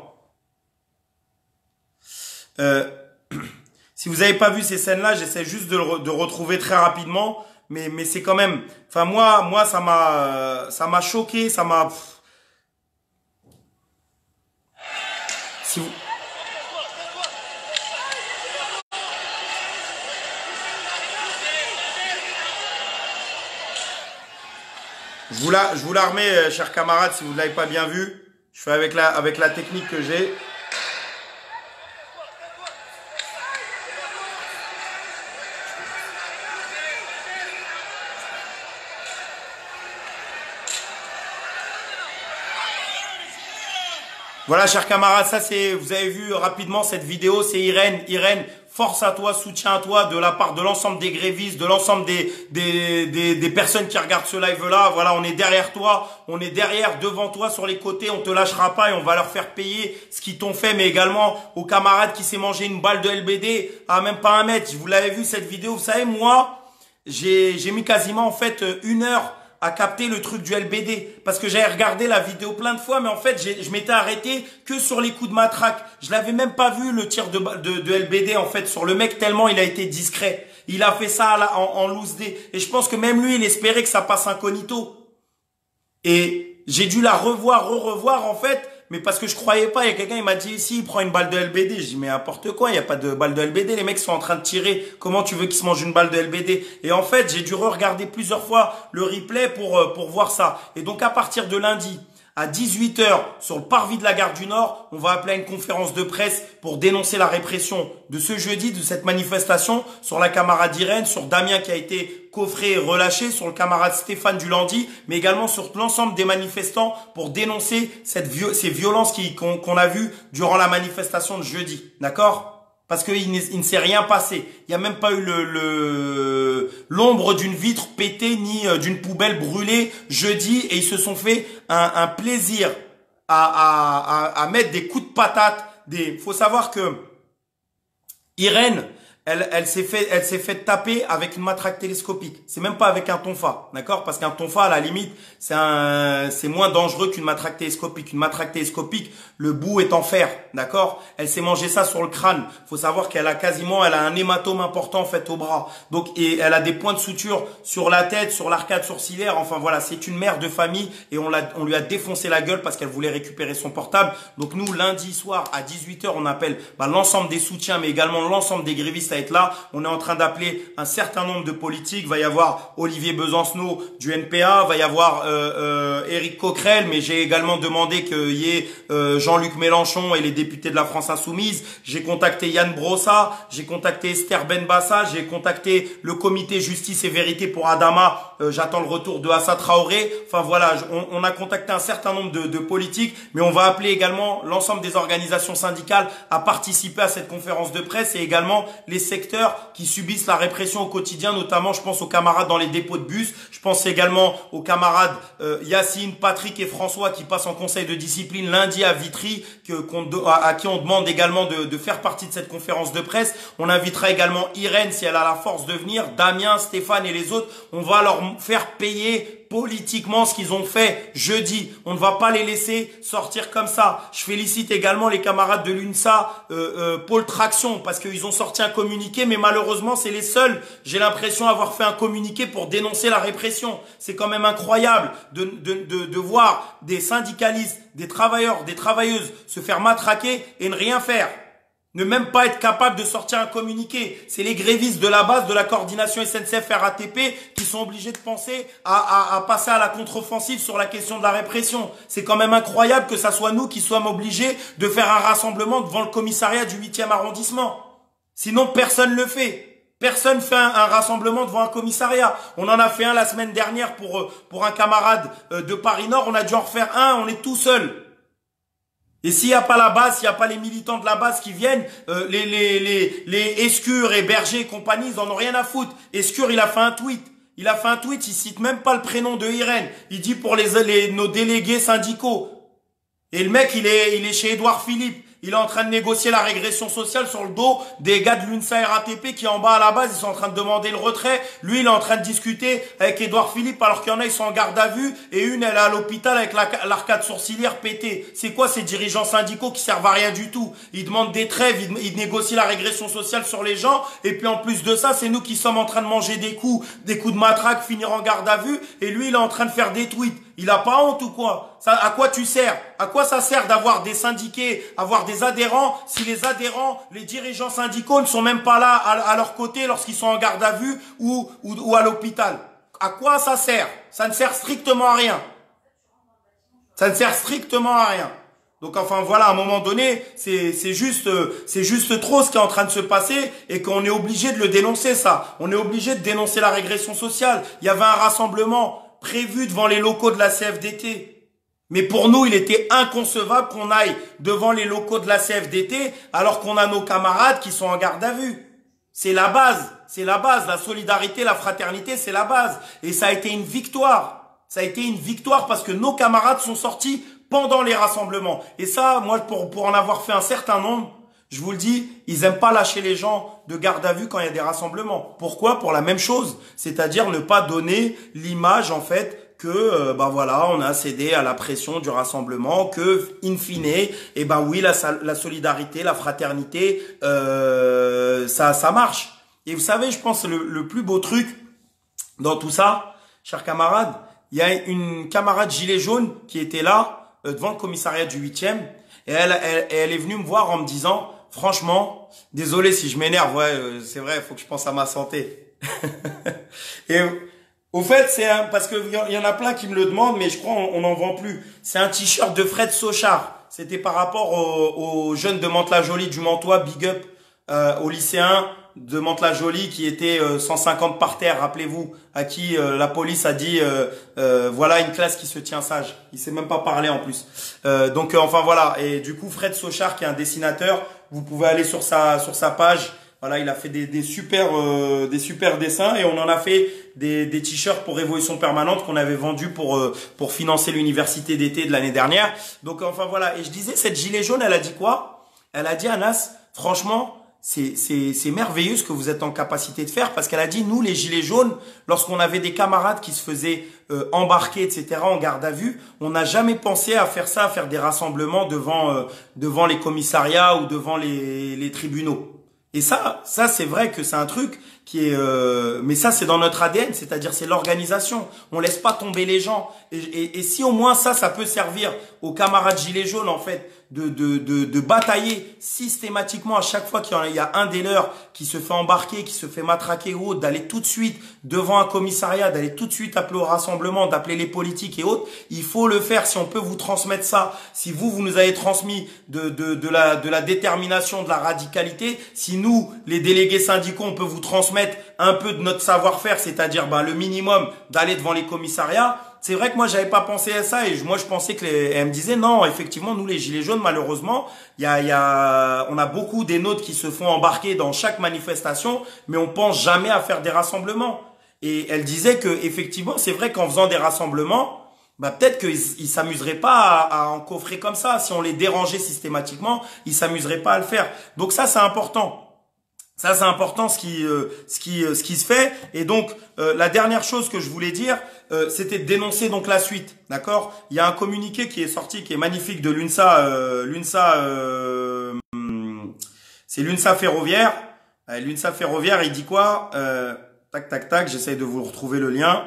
Si vous n'avez pas vu ces scènes-là, j'essaie juste de retrouver très rapidement, mais c'est quand même, enfin moi ça m'a choqué, ça m'a. Si vous... Je vous la remets, chers camarades, si vous ne l'avez pas bien vu. Je fais avec la technique que j'ai. Voilà, chers camarades, ça c'est, vous avez vu rapidement cette vidéo, c'est Irène. Irène, force à toi, soutien à toi de la part de l'ensemble des grévistes, de l'ensemble des personnes qui regardent ce live-là. Voilà, on est derrière toi, on est derrière, devant toi, sur les côtés, on te lâchera pas et on va leur faire payer ce qu'ils t'ont fait, mais également aux camarades qui s'est mangé une balle de LBD à même pas 1 mètre. Vous l'avez vu cette vidéo, vous savez, moi, j'ai mis quasiment en fait 1 heure à capter le truc du LBD, parce que j'avais regardé la vidéo plein de fois, mais en fait je m'étais arrêté que sur les coups de matraque. Je l'avais même pas vu le tir de LBD en fait sur le mec, tellement il a été discret. Il a fait ça en loose D, et je pense que même lui il espérait que ça passe incognito. Et j'ai dû la revoir en fait, mais parce que je croyais pas. Il y a quelqu'un, il m'a dit, si il prend une balle de LBD. Je dis, mais n'importe quoi, il n'y a pas de balle de LBD. Les mecs sont en train de tirer. Comment tu veux qu'ils se mangent une balle de LBD? Et en fait, j'ai dû re-regarder plusieurs fois le replay pour voir ça. Et donc, à partir de lundi, à 18h, sur le parvis de la gare du Nord, on va appeler à une conférence de presse pour dénoncer la répression de ce jeudi, de cette manifestation, sur la camarade Irène, sur Damien qui a été coffré et relâché, sur le camarade Stéphane du lundi, mais également sur l'ensemble des manifestants pour dénoncer ces violences qu'on a vues durant la manifestation de jeudi. D'accord? Parce qu'il ne s'est rien passé. Il n'y a même pas eu l'ombre d'une vitre pétée ni d'une poubelle brûlée jeudi, et ils se sont fait un plaisir à mettre des coups de patate. Faut savoir que Irène, elle s'est fait taper avec une matraque télescopique. C'est même pas avec un tonfa, d'accord? Parce qu'un tonfa, à la limite, c'est moins dangereux qu'une matraque télescopique. Une matraque télescopique, le bout est en fer, d'accord? Elle s'est mangé ça sur le crâne. Faut savoir qu'elle a un hématome important, en fait, au bras. Donc, et elle a des points de suture sur la tête, sur l'arcade sourcilière. Enfin, voilà, c'est une mère de famille, et on lui a défoncé la gueule parce qu'elle voulait récupérer son portable. Donc, nous, lundi soir, à 18h, on appelle, l'ensemble des soutiens, mais également l'ensemble des grévistes à être là. On est en train d'appeler un certain nombre de politiques. Va y avoir Olivier Besancenot du NPA, va y avoir Éric Coquerel, mais j'ai également demandé qu'il y ait Jean-Luc Mélenchon et les députés de la France Insoumise. J'ai contacté Yann Brossa, j'ai contacté Esther Benbassa, j'ai contacté le comité Justice et Vérité pour Adama. J'attends le retour de Assa Traoré. Enfin voilà, on a contacté un certain nombre de politiques, mais on va appeler également l'ensemble des organisations syndicales à participer à cette conférence de presse, et également les secteurs qui subissent la répression au quotidien, notamment je pense aux camarades dans les dépôts de bus, je pense également aux camarades Yacine, Patrick et François qui passent en conseil de discipline lundi à Vitry, à qui on demande également de faire partie de cette conférence de presse. On invitera également Irène si elle a la force de venir, Damien, Stéphane et les autres. On va faire payer politiquement ce qu'ils ont fait jeudi. On ne va pas les laisser sortir comme ça. Je félicite également les camarades de l'UNSA, Pôle Traction, parce qu'ils ont sorti un communiqué, mais malheureusement, c'est les seuls, j'ai l'impression, avoir fait un communiqué pour dénoncer la répression. C'est quand même incroyable de voir des syndicalistes, des travailleurs, des travailleuses se faire matraquer et ne rien faire. Ne même pas être capable de sortir un communiqué. C'est les grévistes de la base de la coordination SNCF RATP qui sont obligés de penser à passer à la contre-offensive sur la question de la répression. C'est quand même incroyable que ça soit nous qui sommes obligés de faire un rassemblement devant le commissariat du 8e arrondissement. Sinon, personne ne le fait. Personne fait un rassemblement devant un commissariat. On en a fait un la semaine dernière pour un camarade de Paris Nord. On a dû en refaire un. On est tout seul. Et s'il n'y a pas la base, s'il n'y a pas les militants de la base qui viennent, les Escure et Berger et compagnie, ils en ont rien à foutre. Escure, il a fait un tweet. Il cite même pas le prénom de Irène. Il dit pour nos délégués syndicaux. Et le mec, il est chez Édouard Philippe. Il est en train de négocier la régression sociale sur le dos des gars de l'UNSA RATP qui en bas à la base, ils sont en train de demander le retrait. Lui, il est en train de discuter avec Édouard Philippe alors qu'il y en a, ils sont en garde à vue et une, elle est à l'hôpital avec l'arcade sourcilière pétée. C'est quoi ces dirigeants syndicaux qui servent à rien du tout? Ils demandent des trêves, ils négocient la régression sociale sur les gens et puis en plus de ça, c'est nous qui sommes en train de manger des coups de matraque, finir en garde à vue et lui, il est en train de faire des tweets. Il a pas honte ou quoi? Ça, à quoi tu sers? À quoi ça sert d'avoir des syndiqués, avoir des adhérents, si les adhérents, les dirigeants syndicaux ne sont même pas là à leur côté lorsqu'ils sont en garde à vue ou à l'hôpital? À quoi ça sert? Ça ne sert strictement à rien. Ça ne sert strictement à rien. Donc enfin voilà, à un moment donné, c'est juste trop ce qui est en train de se passer et qu'on est obligé de le dénoncer ça. On est obligé de dénoncer la régression sociale. Il y avait un rassemblement prévu devant les locaux de la CFDT. Mais pour nous, il était inconcevable qu'on aille devant les locaux de la CFDT alors qu'on a nos camarades qui sont en garde à vue. C'est la base. C'est la base. La solidarité, la fraternité, c'est la base. Et ça a été une victoire. Ça a été une victoire parce que nos camarades sont sortis pendant les rassemblements. Et ça, moi, pour en avoir fait un certain nombre, je vous le dis, ils aiment pas lâcher les gens de garde à vue quand il y a des rassemblements. Pourquoi? Pour la même chose. C'est-à-dire ne pas donner l'image, en fait, que, voilà, on a cédé à la pression du rassemblement, que, in fine, oui, la solidarité, la fraternité, ça marche. Et vous savez, je pense, le plus beau truc dans tout ça, chers camarades, il y a une camarade gilet jaune qui était là, devant le commissariat du 8e, et elle est venue me voir en me disant, franchement, désolé si je m'énerve, ouais, c'est vrai, il faut que je pense à ma santé. Et au fait, parce que il y en a plein qui me le demandent, mais je crois on n'en vend plus. C'est un t-shirt de Fred Sochard. C'était par rapport aux jeunes de Mantes-la-Jolie du Mantois, big up aux lycéens de Mantes-la-Jolie qui étaient 150 par terre, rappelez-vous, à qui la police a dit voilà une classe qui se tient sage. Il sait même pas parler en plus. Donc enfin voilà. Et du coup, Fred Sochard, qui est un dessinateur, vous pouvez aller sur sa page. Voilà, il a fait des super dessins et on en a fait des t-shirts pour Révolution Permanente qu'on avait vendus pour financer l'université d'été de l'année dernière. Donc enfin voilà. Et je disais, cette gilet jaune, elle a dit quoi? Elle a dit, Anas, franchement, c'est merveilleux ce que vous êtes en capacité de faire, parce qu'elle a dit, nous les gilets jaunes, lorsqu'on avait des camarades qui se faisaient embarquer, etc., en garde à vue, on n'a jamais pensé à faire ça, à faire des rassemblements devant les commissariats ou devant les tribunaux. Et ça c'est vrai que c'est un truc qui est mais ça c'est dans notre ADN, c'est-à-dire c'est l'organisation. On laisse pas tomber les gens. Et si au moins ça peut servir aux camarades gilets jaunes en fait de batailler systématiquement à chaque fois qu'il y a un des leurs qui se fait embarquer, qui se fait matraquer ou autre, d'aller tout de suite devant un commissariat, d'aller tout de suite appeler au rassemblement, d'appeler les politiques et autres, il faut le faire. Si on peut vous transmettre ça, si vous nous avez transmis de la détermination, de la radicalité, si nous, les délégués syndicaux, on peut vous transmettre un peu de notre savoir-faire, c'est-à-dire le minimum d'aller devant les commissariats. C'est vrai que moi j'avais pas pensé à ça et moi je pensais que elle me disait non, effectivement nous les gilets jaunes malheureusement on a beaucoup des nôtres qui se font embarquer dans chaque manifestation, mais on pense jamais à faire des rassemblements. Et elle disait que effectivement c'est vrai qu'en faisant des rassemblements, peut-être qu'ils s'amuseraient pas à en coffrer comme ça. Si on les dérangeait systématiquement, ils s'amuseraient pas à le faire. Donc ça c'est important. Ça, c'est important ce qui se fait. Et donc, la dernière chose que je voulais dire, c'était de dénoncer donc la suite. D'accord? Il y a un communiqué qui est sorti, qui est magnifique de l'UNSA. C'est l'UNSA Ferroviaire. L'UNSA Ferroviaire, il dit quoi? Tac, tac, tac. J'essaye de vous retrouver le lien.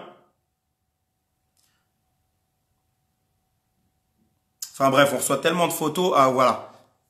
Enfin bref, on reçoit tellement de photos. Ah voilà.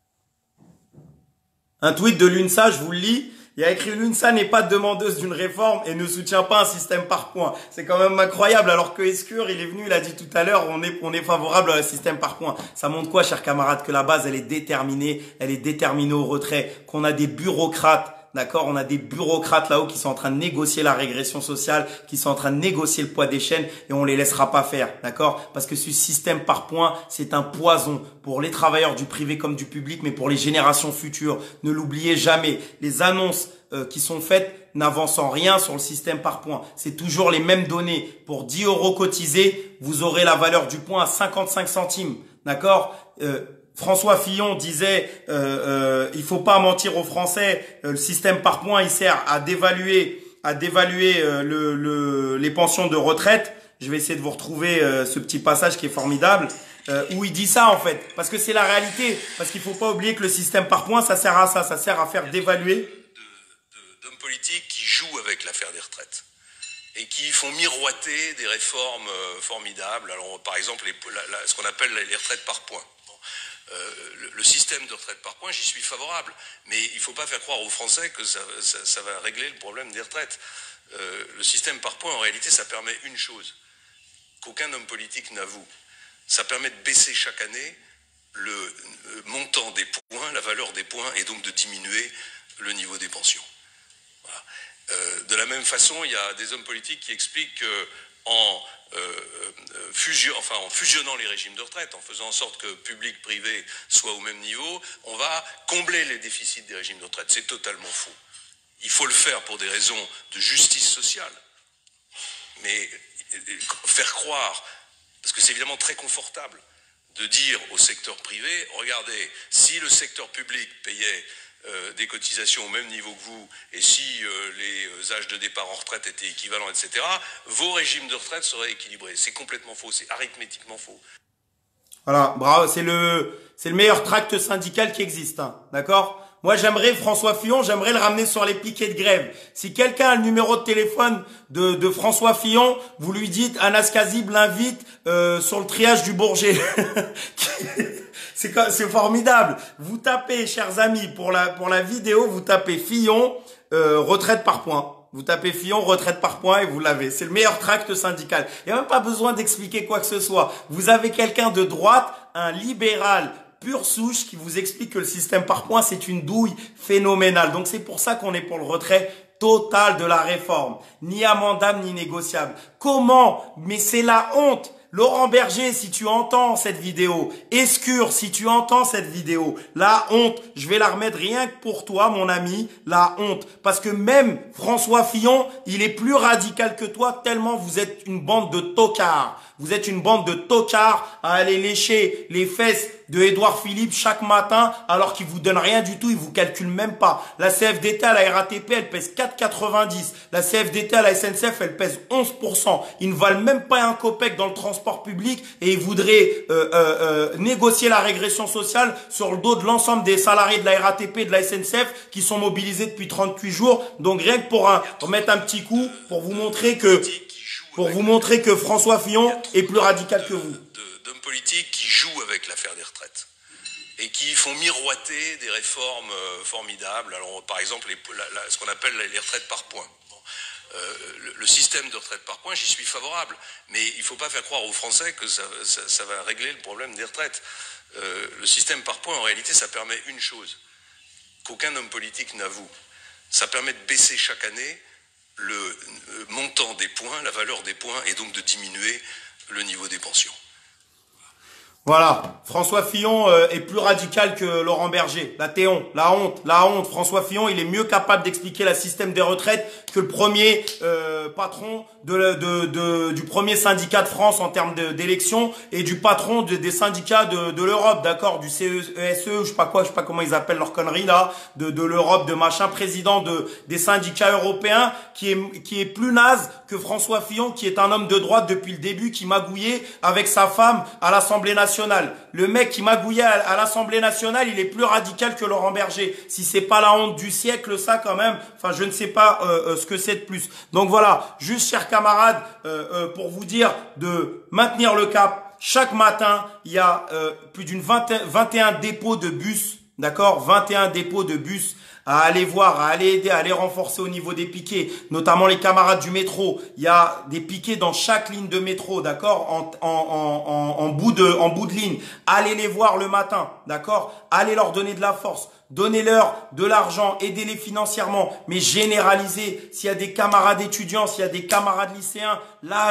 Un tweet de l'UNSA, je vous le lis. Il y a écrit: l'UNSA n'est pas demandeuse d'une réforme et ne soutient pas un système par points. C'est quand même incroyable, alors que Escure, il est venu, il a dit tout à l'heure, on est favorable à un système par points. Ça montre quoi, chers camarades? Que la base, elle est déterminée au retrait, qu'on a des bureaucrates. D'accord, on a des bureaucrates là-haut qui sont en train de négocier la régression sociale, qui sont en train de négocier le poids des chaînes, et on les laissera pas faire. D'accord? Parce que ce système par points, c'est un poison pour les travailleurs du privé comme du public, mais pour les générations futures. Ne l'oubliez jamais. Les annonces qui sont faites n'avancent en rien sur le système par points. C'est toujours les mêmes données. Pour 10 € cotisés, vous aurez la valeur du point à 55 centimes. D'accord? François Fillon disait il faut pas mentir aux Français, le système par points il sert à dévaluer les pensions de retraite. Je vais essayer de vous retrouver ce petit passage qui est formidable où il dit ça en fait, parce que c'est la réalité, parce qu'il faut pas oublier que le système par points ça sert à ça, ça sert à faire dévaluer d'hommes politiques qui jouent avec l'affaire des retraites et qui font miroiter des réformes formidables. Alors par exemple ce qu'on appelle les retraites par points. Le système de retraite par points, j'y suis favorable, mais il ne faut pas faire croire aux Français que ça va régler le problème des retraites. Le système par points, en réalité, ça permet une chose qu'aucun homme politique n'avoue. Ça permet de baisser chaque année le montant des points, la valeur des points, et donc de diminuer le niveau des pensions. Voilà. De la même façon, il y a des hommes politiques qui expliquent qu'en fusionnant les régimes de retraite, en faisant en sorte que public, privé soient au même niveau, on va combler les déficits des régimes de retraite. C'est totalement faux. Il faut le faire pour des raisons de justice sociale. Mais faire croire, parce que c'est évidemment très confortable de dire au secteur privé, regardez, si le secteur public payait des cotisations au même niveau que vous, et si les âges de départ en retraite étaient équivalents, etc., vos régimes de retraite seraient équilibrés. C'est complètement faux, c'est arithmétiquement faux. Voilà, bravo, c'est le meilleur tract syndical qui existe, hein, d'accord? Moi, j'aimerais François Fillon, j'aimerais le ramener sur les piquets de grève. Si quelqu'un a le numéro de téléphone de François Fillon, vous lui dites Anas Kazib l'invite sur le triage du Bourget. C'est formidable. Vous tapez, chers amis, pour la vidéo, vous tapez Fillon retraite par points. Vous tapez Fillon retraite par points et vous l'avez. C'est le meilleur tract syndical. Il n'y a même pas besoin d'expliquer quoi que ce soit. Vous avez quelqu'un de droite, un libéral pure souche qui vous explique que le système par points, c'est une douille phénoménale. Donc c'est pour ça qu'on est pour le retrait total de la réforme. Ni amendable, ni négociable. Comment? Mais c'est la honte. Laurent Berger, si tu entends cette vidéo, Escure, si tu entends cette vidéo, la honte, je vais la remettre rien que pour toi, mon ami, la honte. Parce que même François Fillon, il est plus radical que toi, tellement vous êtes une bande de tocards. Vous êtes une bande de tocards à aller lécher les fesses de Édouard Philippe chaque matin, alors qu'il vous donne rien du tout, il vous calcule même pas. La CFDT à la RATP, elle pèse 4,90. La CFDT à la SNCF, elle pèse 11%. Ils ne valent même pas un copec dans le transport public et ils voudraient négocier la régression sociale sur le dos de l'ensemble des salariés de la RATP et de la SNCF qui sont mobilisés depuis 38 jours. Donc rien que pour mettre un petit coup, pour vous montrer que François Fillon est plus radical que vous. D'hommes politiques qui jouent avec l'affaire des retraites et qui font miroiter des réformes formidables. Alors, par exemple, ce qu'on appelle les retraites par points. Bon. Le système de retraite par points, j'y suis favorable, mais il ne faut pas faire croire aux Français que ça va régler le problème des retraites. Le système par points, en réalité, ça permet une chose qu'aucun homme politique n'avoue. Ça permet de baisser chaque année le montant des points, la valeur des points, et donc de diminuer le niveau des pensions. Voilà, François Fillon est plus radical que Laurent Berger. La honte. François Fillon, il est mieux capable d'expliquer le système des retraites que le premier patron du premier syndicat de France en termes d'élection et du patron des syndicats de l'Europe, d'accord, du CESE, je sais pas comment ils appellent leur connerie là, de l'Europe, de machin, président des syndicats européens, qui est plus naze que François Fillon, qui est un homme de droite depuis le début, qui magouillait avec sa femme à l'Assemblée nationale. Le mec qui magouillait à l'Assemblée nationale, il est plus radical que Laurent Berger. Si c'est pas la honte du siècle, ça quand même, enfin je ne sais pas ce que c'est de plus. Donc voilà, juste chers camarades, pour vous dire de maintenir le cap. Chaque matin, il y a plus d'une 21 dépôts de bus, d'accord, 21 dépôts de bus à aller voir, à aller aider, à aller renforcer au niveau des piquets, notamment les camarades du métro. Il y a des piquets dans chaque ligne de métro, d'accord, en bout de ligne. Allez les voir le matin, d'accord, allez leur donner de la force. Donnez-leur de l'argent, aidez-les financièrement, mais généralisez. S'il y a des camarades étudiants, s'il y a des camarades lycéens, la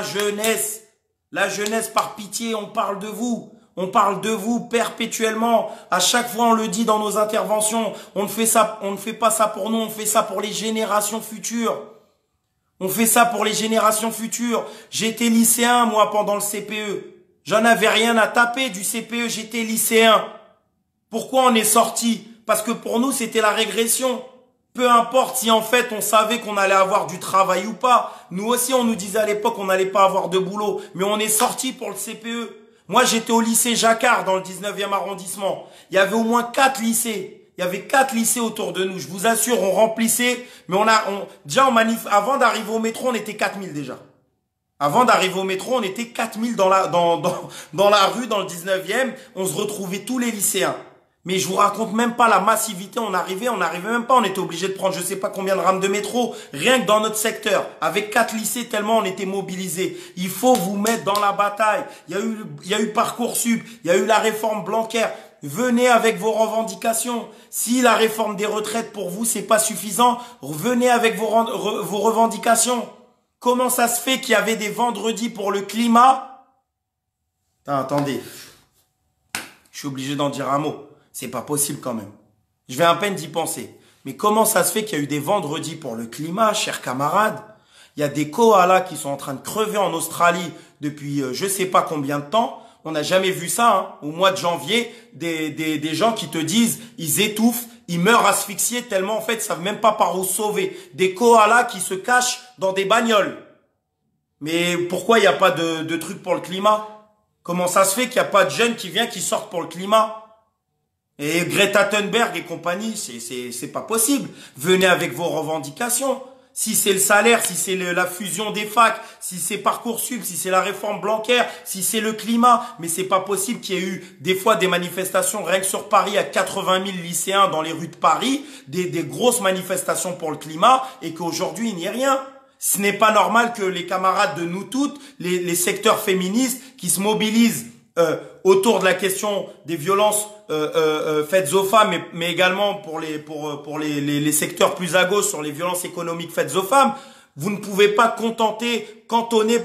jeunesse par pitié, on parle de vous. On parle de vous perpétuellement. À chaque fois, on le dit dans nos interventions. On ne fait pas ça pour nous. On fait ça pour les générations futures. On fait ça pour les générations futures. J'étais lycéen, moi, pendant le CPE. J'en avais rien à taper du CPE. J'étais lycéen. Pourquoi on est sorti? Parce que pour nous, c'était la régression. Peu importe si en fait on savait qu'on allait avoir du travail ou pas. Nous aussi, on nous disait à l'époque qu'on n'allait pas avoir de boulot. Mais on est sorti pour le CPE. Moi, j'étais au lycée Jacquard dans le 19e arrondissement. Il y avait au moins 4 lycées. Il y avait 4 lycées autour de nous. Je vous assure, on remplissait. Mais avant d'arriver au métro, on était 4000 déjà. Avant d'arriver au métro, on était 4000 dans la rue, dans le 19e. On se retrouvait tous les lycéens. Mais je vous raconte même pas la massivité. On arrivait même pas. On était obligé de prendre je sais pas combien de rames de métro. Rien que dans notre secteur. Avec 4 lycées, tellement on était mobilisés. Il faut vous mettre dans la bataille. Il y a eu Parcoursup. Il y a eu la réforme Blanquer. Venez avec vos revendications. Si la réforme des retraites pour vous, c'est pas suffisant, venez avec vos revendications. Comment ça se fait qu'il y avait des vendredis pour le climat? Attendez. Je suis obligé d'en dire un mot. C'est pas possible quand même. Je vais à peine d'y penser. Mais comment ça se fait qu'il y a eu des vendredis pour le climat, chers camarades? Il y a des koalas qui sont en train de crever en Australie depuis je sais pas combien de temps. On n'a jamais vu ça, hein. Au mois de janvier, des gens qui te disent, ils étouffent, ils meurent asphyxiés tellement en fait, ils savent même pas par où se sauver. Des koalas qui se cachent dans des bagnoles. Mais pourquoi il n'y a pas de truc pour le climat? Comment ça se fait qu'il n'y a pas de jeunes qui sortent pour le climat? Et Greta Thunberg et compagnie, c'est pas possible. Venez avec vos revendications. Si c'est le salaire, si c'est la fusion des facs, si c'est Parcoursup, si c'est la réforme Blanquer, si c'est le climat, mais c'est pas possible qu'il y ait eu des fois des manifestations rien que sur Paris à 80 000 lycéens dans les rues de Paris, des grosses manifestations pour le climat et qu'aujourd'hui il n'y ait rien. Ce n'est pas normal que les camarades de nous toutes, les secteurs féministes qui se mobilisent autour de la question des violences faites aux femmes, mais également pour les secteurs plus à gauche sur les violences économiques faites aux femmes, vous ne pouvez pas cantonner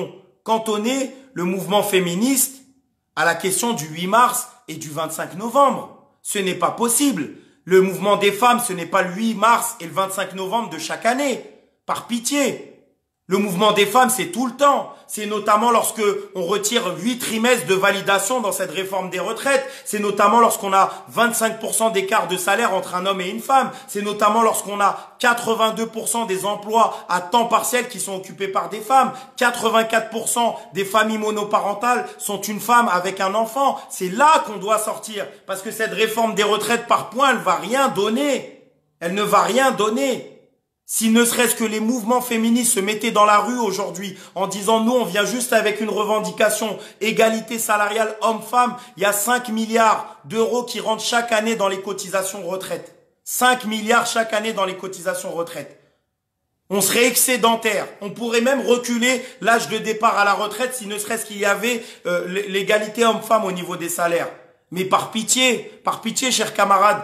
le mouvement féministe à la question du 8 mars et du 25 novembre. Ce n'est pas possible. Le mouvement des femmes, ce n'est pas le 8 mars et le 25 novembre de chaque année. Par pitié. Le mouvement des femmes, c'est tout le temps. C'est notamment lorsque on retire 8 trimestres de validation dans cette réforme des retraites. C'est notamment lorsqu'on a 25% d'écart de salaire entre un homme et une femme. C'est notamment lorsqu'on a 82% des emplois à temps partiel qui sont occupés par des femmes. 84% des familles monoparentales sont une femme avec un enfant. C'est là qu'on doit sortir. Parce que cette réforme des retraites par points, elle va rien donner. Elle ne va rien donner. Si ne serait-ce que les mouvements féministes se mettaient dans la rue aujourd'hui en disant nous on vient juste avec une revendication égalité salariale homme-femme, il y a 5 milliards d'euros qui rentrent chaque année dans les cotisations retraite. 5 milliards chaque année dans les cotisations retraite. On serait excédentaire. On pourrait même reculer l'âge de départ à la retraite si ne serait-ce qu'il y avait l'égalité homme-femme au niveau des salaires. Mais par pitié, chers camarades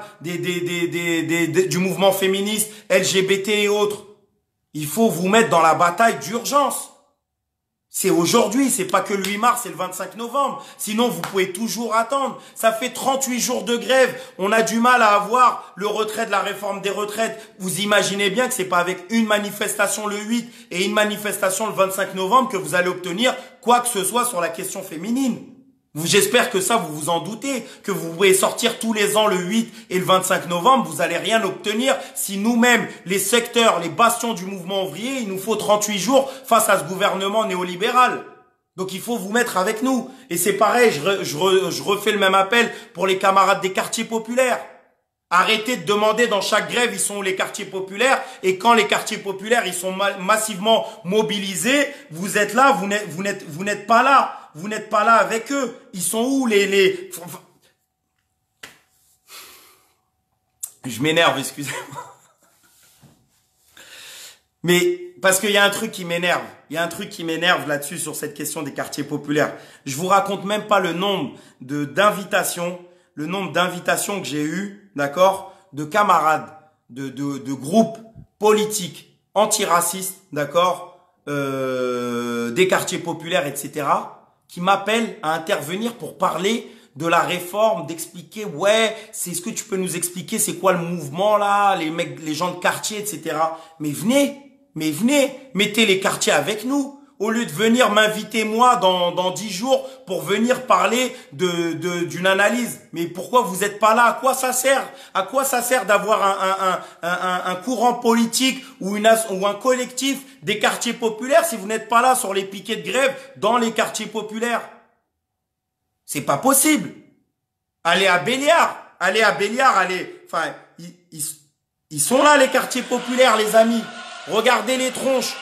du mouvement féministe, LGBT et autres, il faut vous mettre dans la bataille d'urgence. C'est aujourd'hui, c'est pas que le 8 mars et le 25 novembre. Sinon, vous pouvez toujours attendre. Ça fait 38 jours de grève. On a du mal à avoir le retrait de la réforme des retraites. Vous imaginez bien que c'est pas avec une manifestation le 8 et une manifestation le 25 novembre que vous allez obtenir quoi que ce soit sur la question féminine. J'espère que ça, vous vous en doutez, que vous pouvez sortir tous les ans le 8 et le 25 novembre, vous allez rien obtenir si nous-mêmes, les secteurs, les bastions du mouvement ouvrier, il nous faut 38 jours face à ce gouvernement néolibéral. Donc il faut vous mettre avec nous. Et c'est pareil, je refais le même appel pour les camarades des quartiers populaires. Arrêtez de demander dans chaque grève, ils sont où les quartiers populaires, et quand les quartiers populaires, ils sont massivement mobilisés, vous êtes là, vous n'êtes pas là. Vous n'êtes pas là avec eux. Ils sont où Je m'énerve, excusez-moi. Mais parce qu'il y a un truc qui m'énerve. Il y a un truc qui m'énerve là-dessus sur cette question des quartiers populaires. Je vous raconte même pas le nombre d'invitations que j'ai eu, d'accord, de camarades, de groupes politiques antiracistes, d'accord, des quartiers populaires, etc., qui m'appellent à intervenir pour parler de la réforme, d'expliquer, ouais, c'est ce que tu peux nous expliquer, c'est quoi le mouvement là, les mecs, les gens de quartier, etc. Mais venez, mettez les quartiers avec nous. Au lieu de venir m'inviter moi dans 10 jours pour venir parler d'une analyse. Mais pourquoi vous êtes pas là? À quoi ça sert? À quoi ça sert d'avoir un courant politique ou un collectif des quartiers populaires si vous n'êtes pas là sur les piquets de grève dans les quartiers populaires? C'est pas possible. Allez à Béliard, enfin, ils sont là les quartiers populaires, les amis. Regardez les tronches.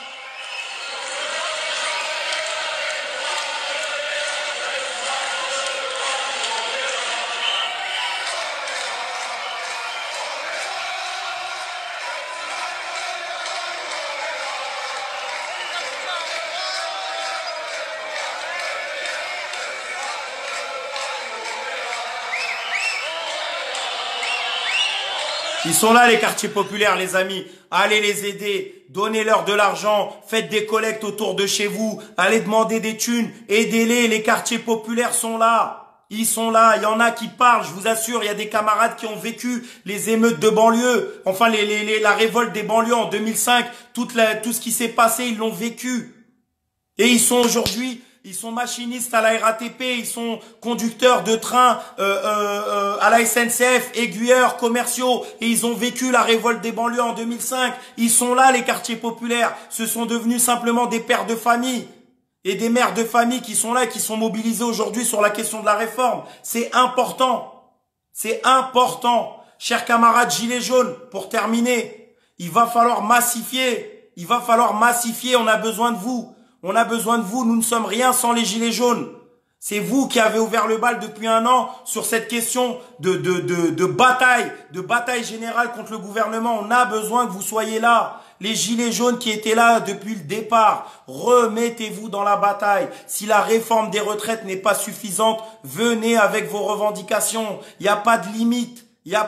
Ils sont là, les quartiers populaires, les amis. Allez les aider, donnez-leur de l'argent, faites des collectes autour de chez vous, allez demander des thunes, aidez-les, les quartiers populaires sont là. Ils sont là, il y en a qui parlent, je vous assure, il y a des camarades qui ont vécu les émeutes de banlieue, enfin la révolte des banlieues en 2005, tout ce qui s'est passé, ils l'ont vécu. Et ils sont aujourd'hui... Ils sont machinistes à la RATP, ils sont conducteurs de train à la SNCF, aiguilleurs, commerciaux, et ils ont vécu la révolte des banlieues en 2005. Ils sont là, les quartiers populaires. Ce sont devenus simplement des pères de famille et des mères de famille qui sont là, qui sont mobilisés aujourd'hui sur la question de la réforme. C'est important. C'est important. Chers camarades gilets jaunes, pour terminer, il va falloir massifier. On a besoin de vous. On a besoin de vous, nous ne sommes rien sans les gilets jaunes. C'est vous qui avez ouvert le bal depuis 1 an sur cette question de bataille générale contre le gouvernement. On a besoin que vous soyez là. Les gilets jaunes qui étaient là depuis le départ, remettez-vous dans la bataille. Si la réforme des retraites n'est pas suffisante, venez avec vos revendications. Il n'y a pas de limite.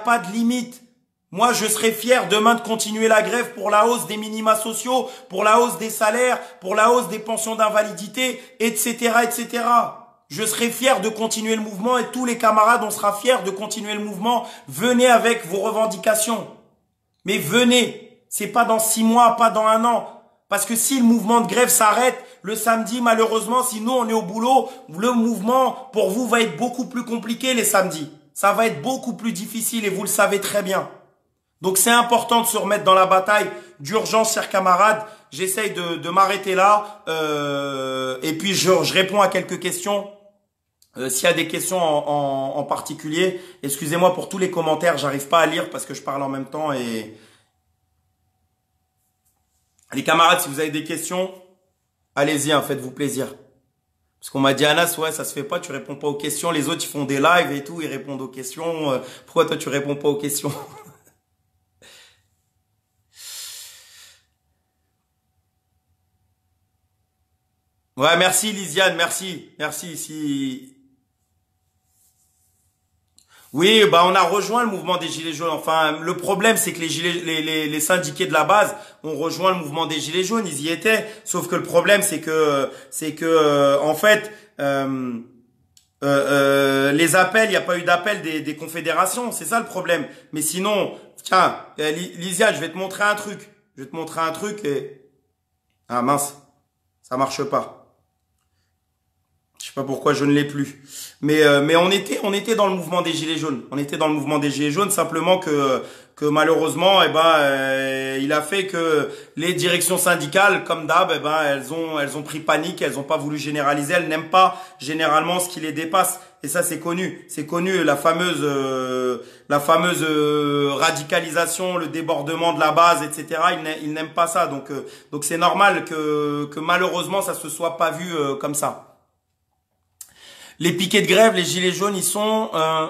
Moi, je serai fier demain de continuer la grève pour la hausse des minima sociaux, pour la hausse des salaires, pour la hausse des pensions d'invalidité, etc., etc. Je serai fier de continuer le mouvement et tous les camarades, on sera fiers de continuer le mouvement. Venez avec vos revendications. Mais venez. C'est pas dans 6 mois, pas dans 1 an. Parce que si le mouvement de grève s'arrête le samedi, malheureusement, si nous on est au boulot, le mouvement pour vous va être beaucoup plus compliqué les samedis. Ça va être beaucoup plus difficile et vous le savez très bien. Donc c'est important de se remettre dans la bataille d'urgence, chers camarades. J'essaye de m'arrêter là et puis je réponds à quelques questions. S'il y a des questions en particulier, excusez-moi pour tous les commentaires, j'arrive pas à lire parce que je parle en même temps. Et les camarades, si vous avez des questions, allez-y, hein, faites-vous plaisir. Parce qu'on m'a dit, Anas, ouais, ça se fait pas, tu réponds pas aux questions. Les autres, ils font des lives et tout, ils répondent aux questions. Pourquoi toi, tu réponds pas aux questions? Ouais, merci Lisiane, merci. Oui, bah on a rejoint le mouvement des Gilets jaunes. Enfin, le problème, c'est que les syndiqués de la base ont rejoint le mouvement des Gilets jaunes. Ils y étaient. Sauf que le problème, c'est que en fait, les appels, il n'y a pas eu d'appel des confédérations. C'est ça le problème. Mais sinon, tiens, Lysia, je vais te montrer un truc. Je vais te montrer un truc et ah mince, ça marche pas. Je sais pas pourquoi je ne l'ai plus. Mais on était dans le mouvement des Gilets jaunes. On était dans le mouvement des Gilets jaunes, simplement que malheureusement, il a fait que les directions syndicales, comme d'hab, elles ont pris panique, elles ont pas voulu généraliser, elles n'aiment pas généralement ce qui les dépasse. Et ça, c'est connu. C'est connu, la fameuse radicalisation, le débordement de la base, etc. Ils n'aiment pas ça. Donc c'est normal que malheureusement, ça se soit pas vu comme ça. Les piquets de grève, les gilets jaunes, ils sont...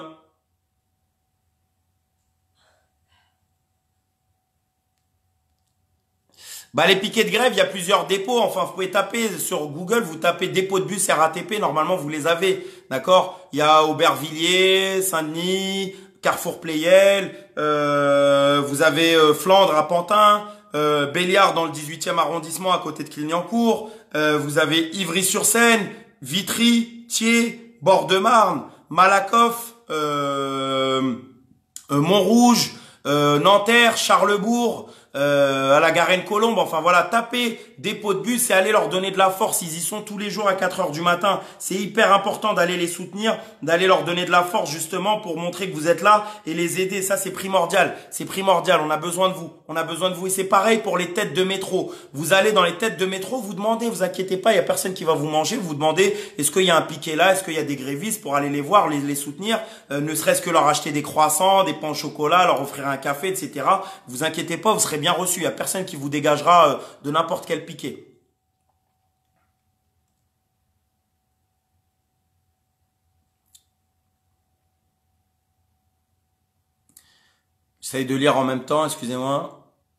les piquets de grève, il y a plusieurs dépôts. Enfin, vous pouvez taper sur Google, vous tapez dépôt de bus RATP, normalement, vous les avez. D'accord? Il y a Aubervilliers, Saint-Denis, Carrefour Pleyel, vous avez Flandre à Pantin, Béliard dans le 18e arrondissement à côté de Clignancourt, vous avez Ivry-sur-Seine, Vitry, Thiers, Bord-de-Marne, Malakoff, Montrouge, Nanterre, Charlebourg, à la Garenne-Colombe. Enfin voilà, tapez dépôt de bus et allez leur donner de la force. Ils y sont tous les jours à 4 heures du matin. C'est hyper important d'aller les soutenir, d'aller leur donner de la force justement pour montrer que vous êtes là et les aider. Ça, c'est primordial. C'est primordial. On a besoin de vous. On a besoin de vous. Et c'est pareil pour les têtes de métro. Vous allez dans les têtes de métro, vous demandez, vous inquiétez pas, il y a personne qui va vous manger. Vous demandez, est-ce qu'il y a un piquet là? Est-ce qu'il y a des grévistes pour aller les voir, les soutenir, ne serait-ce que leur acheter des croissants, des pains au chocolat, leur offrir un café, etc. Vous inquiétez pas, vous serez bien reçu. Il y a personne qui vous dégagera de n'importe quel piquet. J'essaye de lire en même temps, excusez-moi.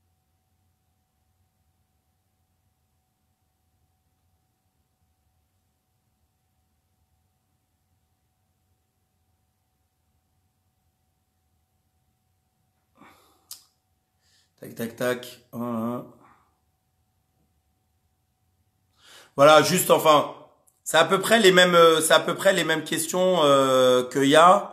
Tac, tac, tac. Voilà, juste, enfin, c'est à peu près les mêmes questions qu'il y a.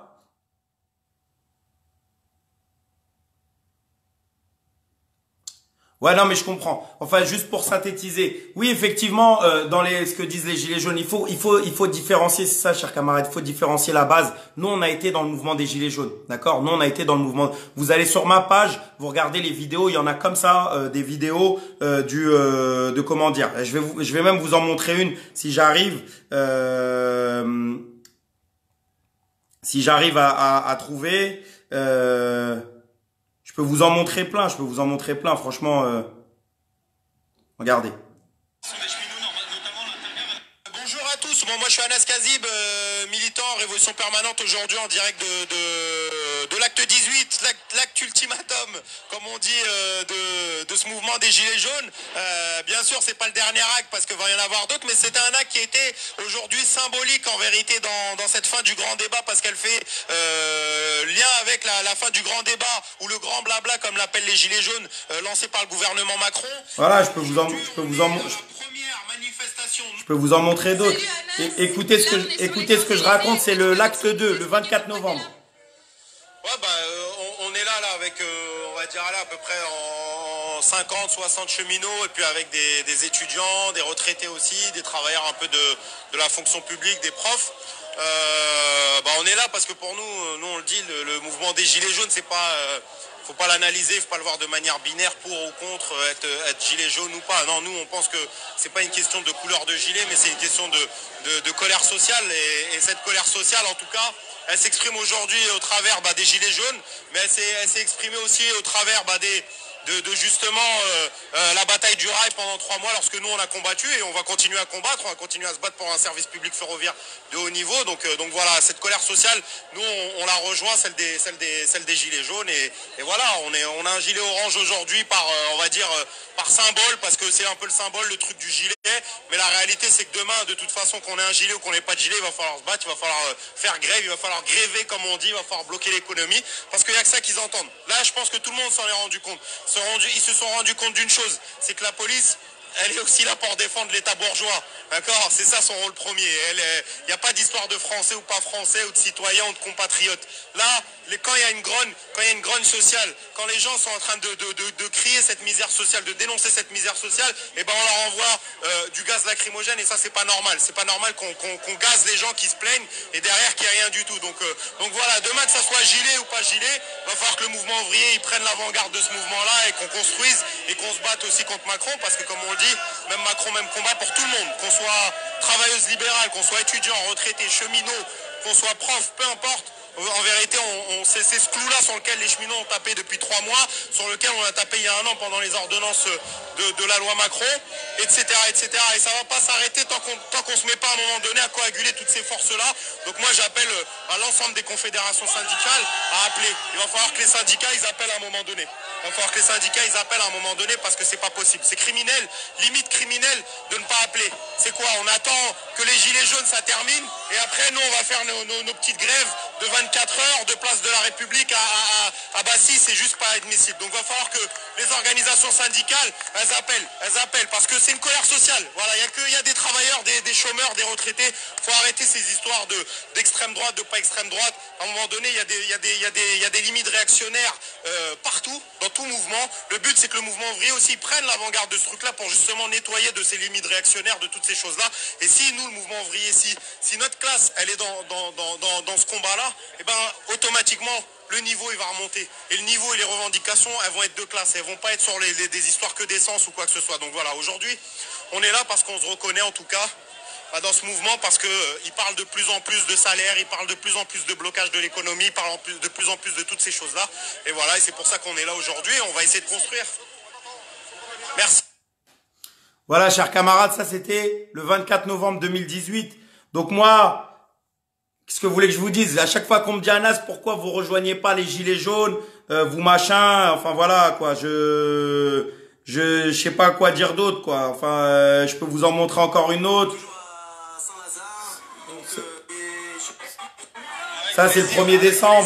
Ouais, non, mais je comprends. Enfin, juste pour synthétiser. Oui, effectivement, dans ce que disent les Gilets jaunes, il faut différencier, c'est ça, chers camarades, il faut différencier la base. Nous, on a été dans le mouvement des Gilets jaunes. D'accord? Nous, on a été dans le mouvement. Vous allez sur ma page, vous regardez les vidéos, il y en a comme ça, des vidéos, de comment dire. Je vais même vous en montrer une si j'arrive, à trouver, je peux vous en montrer plein, franchement, regardez. Bonjour à tous, moi je suis Anas Kazib, militant Révolution Permanente aujourd'hui en direct de l'acte 18, l'acte ultimatum, comme on dit, de ce mouvement des Gilets jaunes. Bien sûr, c'est pas le dernier acte parce qu'il va y en avoir d'autres, mais c'était un acte qui était aujourd'hui symbolique en vérité dans cette fin du grand débat parce qu'elle fait lien avec la fin du grand débat ou le grand blabla comme l'appellent les Gilets jaunes lancé par le gouvernement Macron. Voilà, je peux vous en montrer d'autres. Écoutez ce que je raconte, c'est l'acte 2, le 24 novembre. Ouais, on est là avec, on va dire là, à peu près en 50, 60 cheminots, et puis avec des étudiants, des retraités aussi, des travailleurs un peu de la fonction publique, des profs. On est là parce que pour nous on le dit, le mouvement des Gilets jaunes, c'est pas... faut pas l'analyser, faut pas le voir de manière binaire pour ou contre être gilet jaune ou pas. Non, nous on pense que c'est pas une question de couleur de gilet, mais c'est une question de colère sociale. Et cette colère sociale, en tout cas, elle s'exprime aujourd'hui au travers des gilets jaunes, mais elle s'est exprimée aussi au travers de justement la bataille du rail pendant 3 mois lorsque nous on a combattu et on va continuer à combattre, on va continuer à se battre pour un service public ferroviaire de haut niveau. Donc voilà, cette colère sociale, nous on la rejoint, celle des gilets jaunes et voilà, on a un gilet orange aujourd'hui par on va dire par symbole, parce que c'est un peu le symbole, le truc du gilet, mais la réalité c'est que demain de toute façon qu'on ait un gilet ou qu'on n'ait pas de gilet, il va falloir se battre, il va falloir faire grève, il va falloir gréver comme on dit, il va falloir bloquer l'économie, parce qu'il n'y a que ça qu'ils entendent. Là je pense que tout le monde s'en est rendu compte. Ils se sont rendus compte d'une chose, c'est que la police, elle est aussi là pour défendre l'État bourgeois. D'accord? C'est ça son rôle premier. Il n'y a pas d'histoire de français ou pas français, ou de citoyens ou de compatriotes. Là, quand il y a une grogne sociale, quand les gens sont en train de crier cette misère sociale, de dénoncer cette misère sociale, eh ben on leur envoie du gaz lacrymogène, et ça c'est pas normal. C'est pas normal qu'on gaze les gens qui se plaignent et derrière qu'il n'y ait rien du tout. Donc voilà, demain que ça soit gilet ou pas gilet, il va falloir que le mouvement ouvrier il prenne l'avant-garde de ce mouvement-là et qu'on construise et qu'on se batte aussi contre Macron, parce que comme on le dit, même Macron, même combat pour tout le monde, qu'on soit travailleuse libérale, qu'on soit étudiant, retraité, cheminot, qu'on soit prof, peu importe. En vérité, c'est ce clou-là sur lequel les cheminots ont tapé depuis 3 mois, sur lequel on a tapé il y a 1 an pendant les ordonnances de la loi Macron, etc., etc. Et ça ne va pas s'arrêter tant qu'on ne se met pas à un moment donné à coaguler toutes ces forces-là. Donc moi, j'appelle à l'ensemble des confédérations syndicales à appeler. Il va falloir que les syndicats, ils appellent à un moment donné. Il va falloir que les syndicats, ils appellent à un moment donné, parce que c'est pas possible. C'est criminel, limite criminel de ne pas appeler. C'est quoi? On attend que les gilets jaunes, ça termine, et après, nous, on va faire nos petites grèves de 24 heures de place de la République à Bassy. C'est juste pas admissible. Donc il va falloir que les organisations syndicales, elles appellent, parce que c'est une colère sociale. Voilà, il y a des travailleurs, des chômeurs, des retraités. Faut arrêter ces histoires d'extrême droite, de pas extrême droite. À un moment donné, il y a des limites réactionnaires partout, dans tout mouvement. Le but, c'est que le mouvement ouvrier aussi prenne l'avant-garde de ce truc-là pour justement nettoyer de ces limites réactionnaires, de toutes ces choses-là. Et si nous, le mouvement ouvrier, si notre classe, elle est dans ce combat-là, et ben automatiquement, le niveau, il va remonter. Et le niveau et les revendications, elles vont être de classe. Elles vont pas être sur des histoires que d'essence ou quoi que ce soit. Donc voilà, aujourd'hui, on est là parce qu'on se reconnaît en tout cas dans ce mouvement, parce qu'il parle de plus en plus de salaire, il parle de plus en plus de blocage de l'économie, il parle de plus en plus de toutes ces choses-là. Et voilà, et c'est pour ça qu'on est là aujourd'hui, on va essayer de construire. Merci. Voilà, chers camarades, ça c'était le 24 novembre 2018. Donc moi, qu'est-ce que vous voulez que je vous dise? À chaque fois qu'on me dit Anas, pourquoi vous rejoignez pas les gilets jaunes, vous machin, enfin voilà quoi, je sais pas quoi dire d'autre quoi. Enfin, je peux vous en montrer encore une autre. Ça c'est le 1er décembre.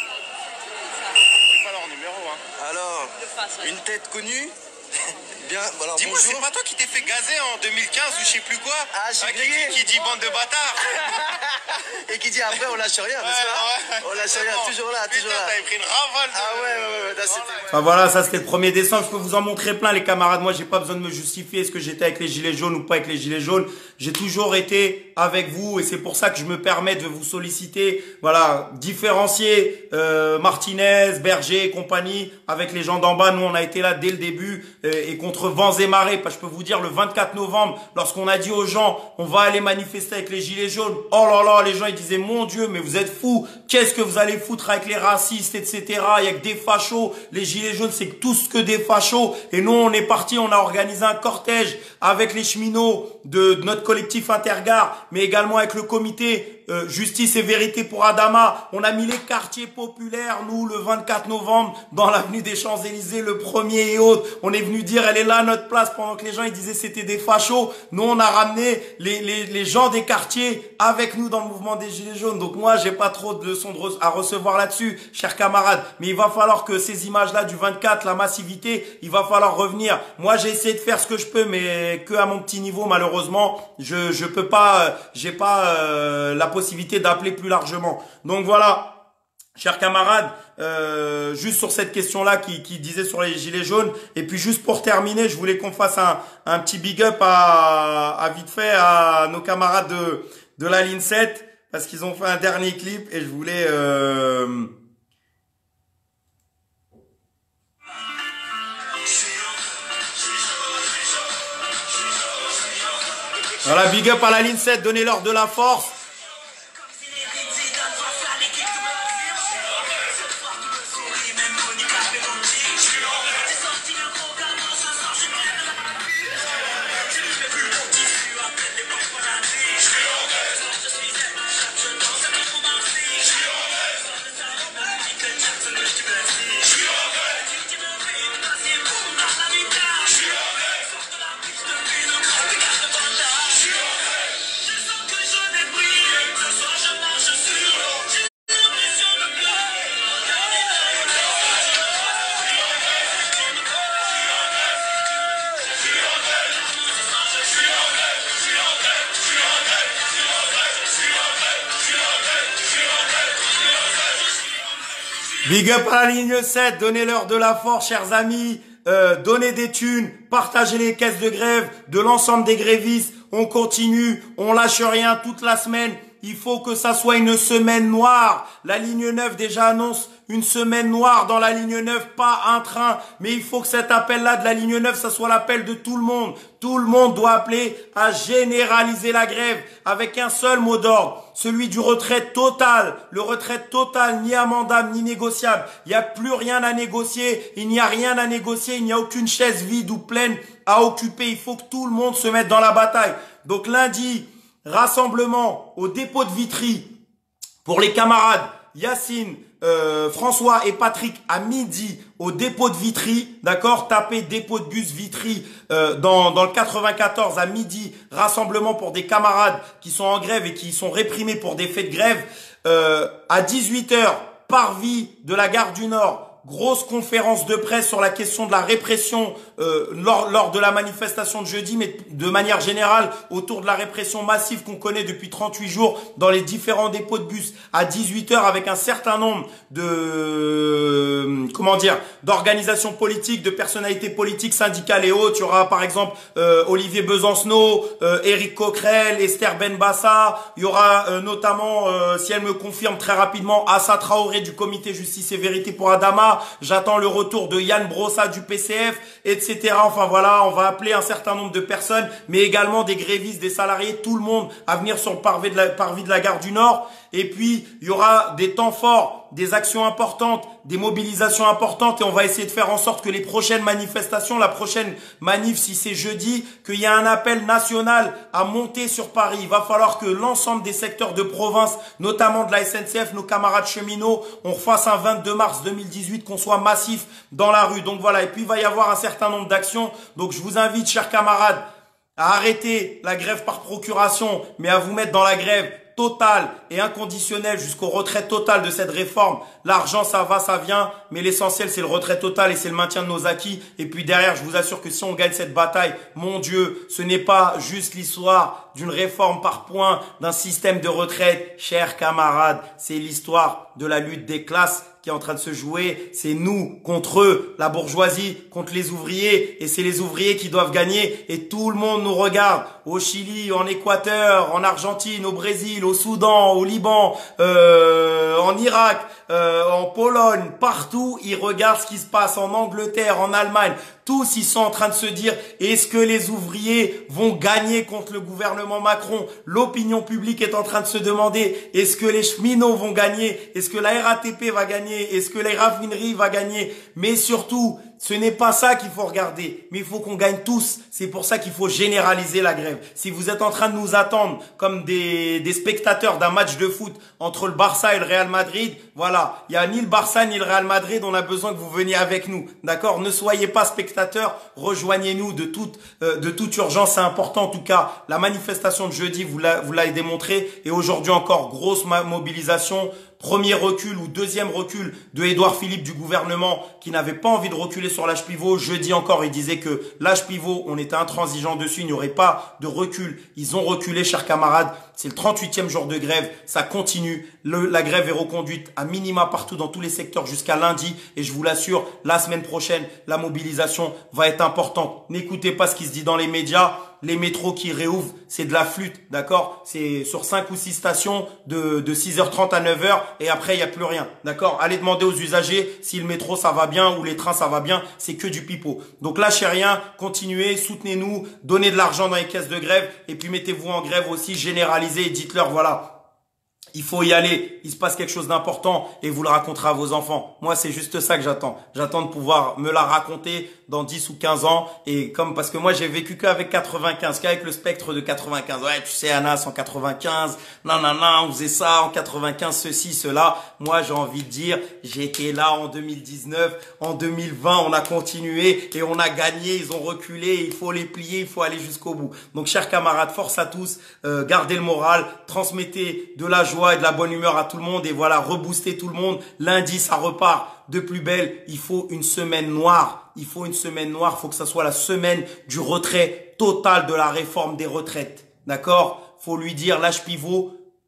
Alors, une tête connue. Bien, alors dis-moi, c'est pas toi qui t'es fait gazer en 2015 ou je sais plus quoi? Ah, je suis grillé. Qui dit bande de bâtards. Et qui dit après on lâche rien, n'est-ce pas? On lâche rien, toujours là, toujours là. T'avais pris une rafale. Ah ouais, là, Enfin voilà, ça c'était le 1er décembre. Je peux vous en montrer plein les camarades. Moi j'ai pas besoin de me justifier est-ce que j'étais avec les gilets jaunes ou pas avec les gilets jaunes. J'ai toujours été avec vous et c'est pour ça que je me permets de vous solliciter. Voilà, différencier Martinez, Berger et compagnie avec les gens d'en bas. Nous on a été là dès le début et contre vents et marées. Je peux vous dire le 24 novembre, lorsqu'on a dit aux gens on va aller manifester avec les gilets jaunes. Oh là là, les gens ils disaient mon Dieu mais vous êtes fous. Qu'est-ce que vous allez foutre avec les racistes etc. Il y a que des fachos. Les gilets jaunes c'est tous que des fachos. Et nous on est parti, on a organisé un cortège avec les cheminots de notre collectif Intergare, mais également avec le comité Justice et Vérité pour Adama. On a mis les quartiers populaires, nous, le 24 novembre, dans l'avenue des Champs-Élysées, le 1er et autres. On est venu dire, elle est là, notre place, pendant que les gens, ils disaient c'était des fachos. Nous, on a ramené les gens des quartiers avec nous dans le mouvement des Gilets jaunes. Donc moi, j'ai pas trop de leçons à recevoir là-dessus, chers camarades. Mais il va falloir que ces images-là du 24, la massivité, il va falloir revenir. Moi, j'ai essayé de faire ce que je peux, mais que à mon petit niveau, malheureusement, je peux pas, j'ai pas la possibilité d'appeler plus largement. Donc voilà, chers camarades, juste sur cette question-là qui disait sur les gilets jaunes. Et puis juste pour terminer, je voulais qu'on fasse un petit big up à vite fait à nos camarades de la ligne 7 parce qu'ils ont fait un dernier clip et je voulais voilà, big up à la ligne 7, donnez-leur de la force. Big up à la ligne 7, donnez-leur de la force, chers amis. Donnez des thunes, partagez les caisses de grève de l'ensemble des grévistes. On continue, on lâche rien toute la semaine. Il faut que ça soit une semaine noire. La ligne 9 déjà annonce une semaine noire dans la ligne 9, pas un train. Mais il faut que cet appel-là de la ligne 9, ça soit l'appel de tout le monde. Tout le monde doit appeler à généraliser la grève avec un seul mot d'ordre, celui du retrait total. Le retrait total, ni amendable, ni négociable. Il n'y a plus rien à négocier. Il n'y a rien à négocier. Il n'y a aucune chaise vide ou pleine à occuper. Il faut que tout le monde se mette dans la bataille. Donc lundi, rassemblement au dépôt de Vitry pour les camarades Yacine, François et Patrick à midi au dépôt de Vitry, d'accord? Tapez dépôt de bus Vitry dans le 94 à midi, rassemblement pour des camarades qui sont en grève et qui sont réprimés pour des faits de grève. À 18h, parvis de la gare du Nord. Grosse conférence de presse sur la question de la répression lors de la manifestation de jeudi, mais de manière générale autour de la répression massive qu'on connaît depuis 38 jours dans les différents dépôts de bus à 18h avec un certain nombre de d'organisations politiques, de personnalités politiques, syndicales et autres. Il y aura par exemple Olivier Besancenot, Éric Coquerel, Esther Benbassa. Il y aura notamment, si elle me confirme très rapidement, Assa Traoré du comité Justice et Vérité pour Adama. J'attends le retour de Yann Brossa du PCF, etc. Enfin voilà, on va appeler un certain nombre de personnes, mais également des grévistes, des salariés, tout le monde à venir sur le parvis de la gare du Nord. Et puis, il y aura des temps forts, des actions importantes, des mobilisations importantes et on va essayer de faire en sorte que les prochaines manifestations, la prochaine manif, si c'est jeudi, qu'il y ait un appel national à monter sur Paris. Il va falloir que l'ensemble des secteurs de province, notamment de la SNCF, nos camarades cheminots, on refasse un 22 mars 2018, qu'on soit massif dans la rue. Donc voilà, et puis il va y avoir un certain nombre d'actions. Donc je vous invite, chers camarades, à arrêter la grève par procuration, mais à vous mettre dans la grève totale et inconditionnelle jusqu'au retrait total de cette réforme. L'argent, ça va, ça vient, mais l'essentiel, c'est le retrait total et c'est le maintien de nos acquis. Et puis derrière, je vous assure que si on gagne cette bataille, mon Dieu, ce n'est pas juste l'histoire d'une réforme par points, d'un système de retraite. Chers camarades, c'est l'histoire de la lutte des classes qui est en train de se jouer. C'est nous contre eux, la bourgeoisie contre les ouvriers, et c'est les ouvriers qui doivent gagner, et tout le monde nous regarde, au Chili, en Équateur, en Argentine, au Brésil, au Soudan, au Liban, en Irak, en Pologne, partout, ils regardent ce qui se passe en Angleterre, en Allemagne. Tous, ils sont en train de se dire, est-ce que les ouvriers vont gagner contre le gouvernement Macron? L'opinion publique est en train de se demander, est-ce que les cheminots vont gagner? Est-ce que la RATP va gagner? Est-ce que les raffineries vont gagner? Mais surtout, ce n'est pas ça qu'il faut regarder, mais il faut qu'on gagne tous. C'est pour ça qu'il faut généraliser la grève. Si vous êtes en train de nous attendre comme des spectateurs d'un match de foot entre le Barça et le Real Madrid, voilà, il n'y a ni le Barça ni le Real Madrid, on a besoin que vous veniez avec nous, d'accord? Ne soyez pas spectateurs, rejoignez-nous de toute urgence, c'est important. En tout cas, la manifestation de jeudi, vous l'avez démontré, et aujourd'hui encore, grosse mobilisation. Premier recul ou deuxième recul de Édouard Philippe du gouvernement qui n'avait pas envie de reculer sur l'âge pivot. Jeudi encore, il disait que l'âge pivot, on était intransigeant dessus, il n'y aurait pas de recul. Ils ont reculé, chers camarades. C'est le 38e jour de grève, ça continue. La grève est reconduite à minima partout dans tous les secteurs jusqu'à lundi. Et je vous l'assure, la semaine prochaine, la mobilisation va être importante. N'écoutez pas ce qui se dit dans les médias. Les métros qui réouvrent, c'est de la flûte, d'accord? C'est sur 5 ou 6 stations de 6h30 à 9h et après, il n'y a plus rien, d'accord? Allez demander aux usagers si le métro, ça va bien ou les trains, ça va bien. C'est que du pipeau. Donc lâchez rien, continuez, soutenez-nous, donnez de l'argent dans les caisses de grève et puis mettez-vous en grève aussi, généralisez et dites-leur, voilà. Il faut y aller, il se passe quelque chose d'important et vous le raconterez à vos enfants. Moi, c'est juste ça que j'attends. J'attends de pouvoir me la raconter dans 10 ou 15 ans. Et parce que moi, j'ai vécu qu'avec 95, qu'avec le spectre de 95. Ouais, tu sais, Anas, en 95, non, on faisait ça, en 95, ceci, cela. Moi, j'ai envie de dire, j'étais là en 2019, en 2020, on a continué et on a gagné, ils ont reculé, il faut les plier, il faut aller jusqu'au bout. Donc, chers camarades, force à tous, gardez le moral, transmettez de la joie et de la bonne humeur à tout le monde et voilà, rebooster tout le monde. Lundi, ça repart de plus belle. Il faut une semaine noire. Il faut une semaine noire. Il faut que ça soit la semaine du retrait total de la réforme des retraites. D'accord? Faut lui dire, l'âge pivot,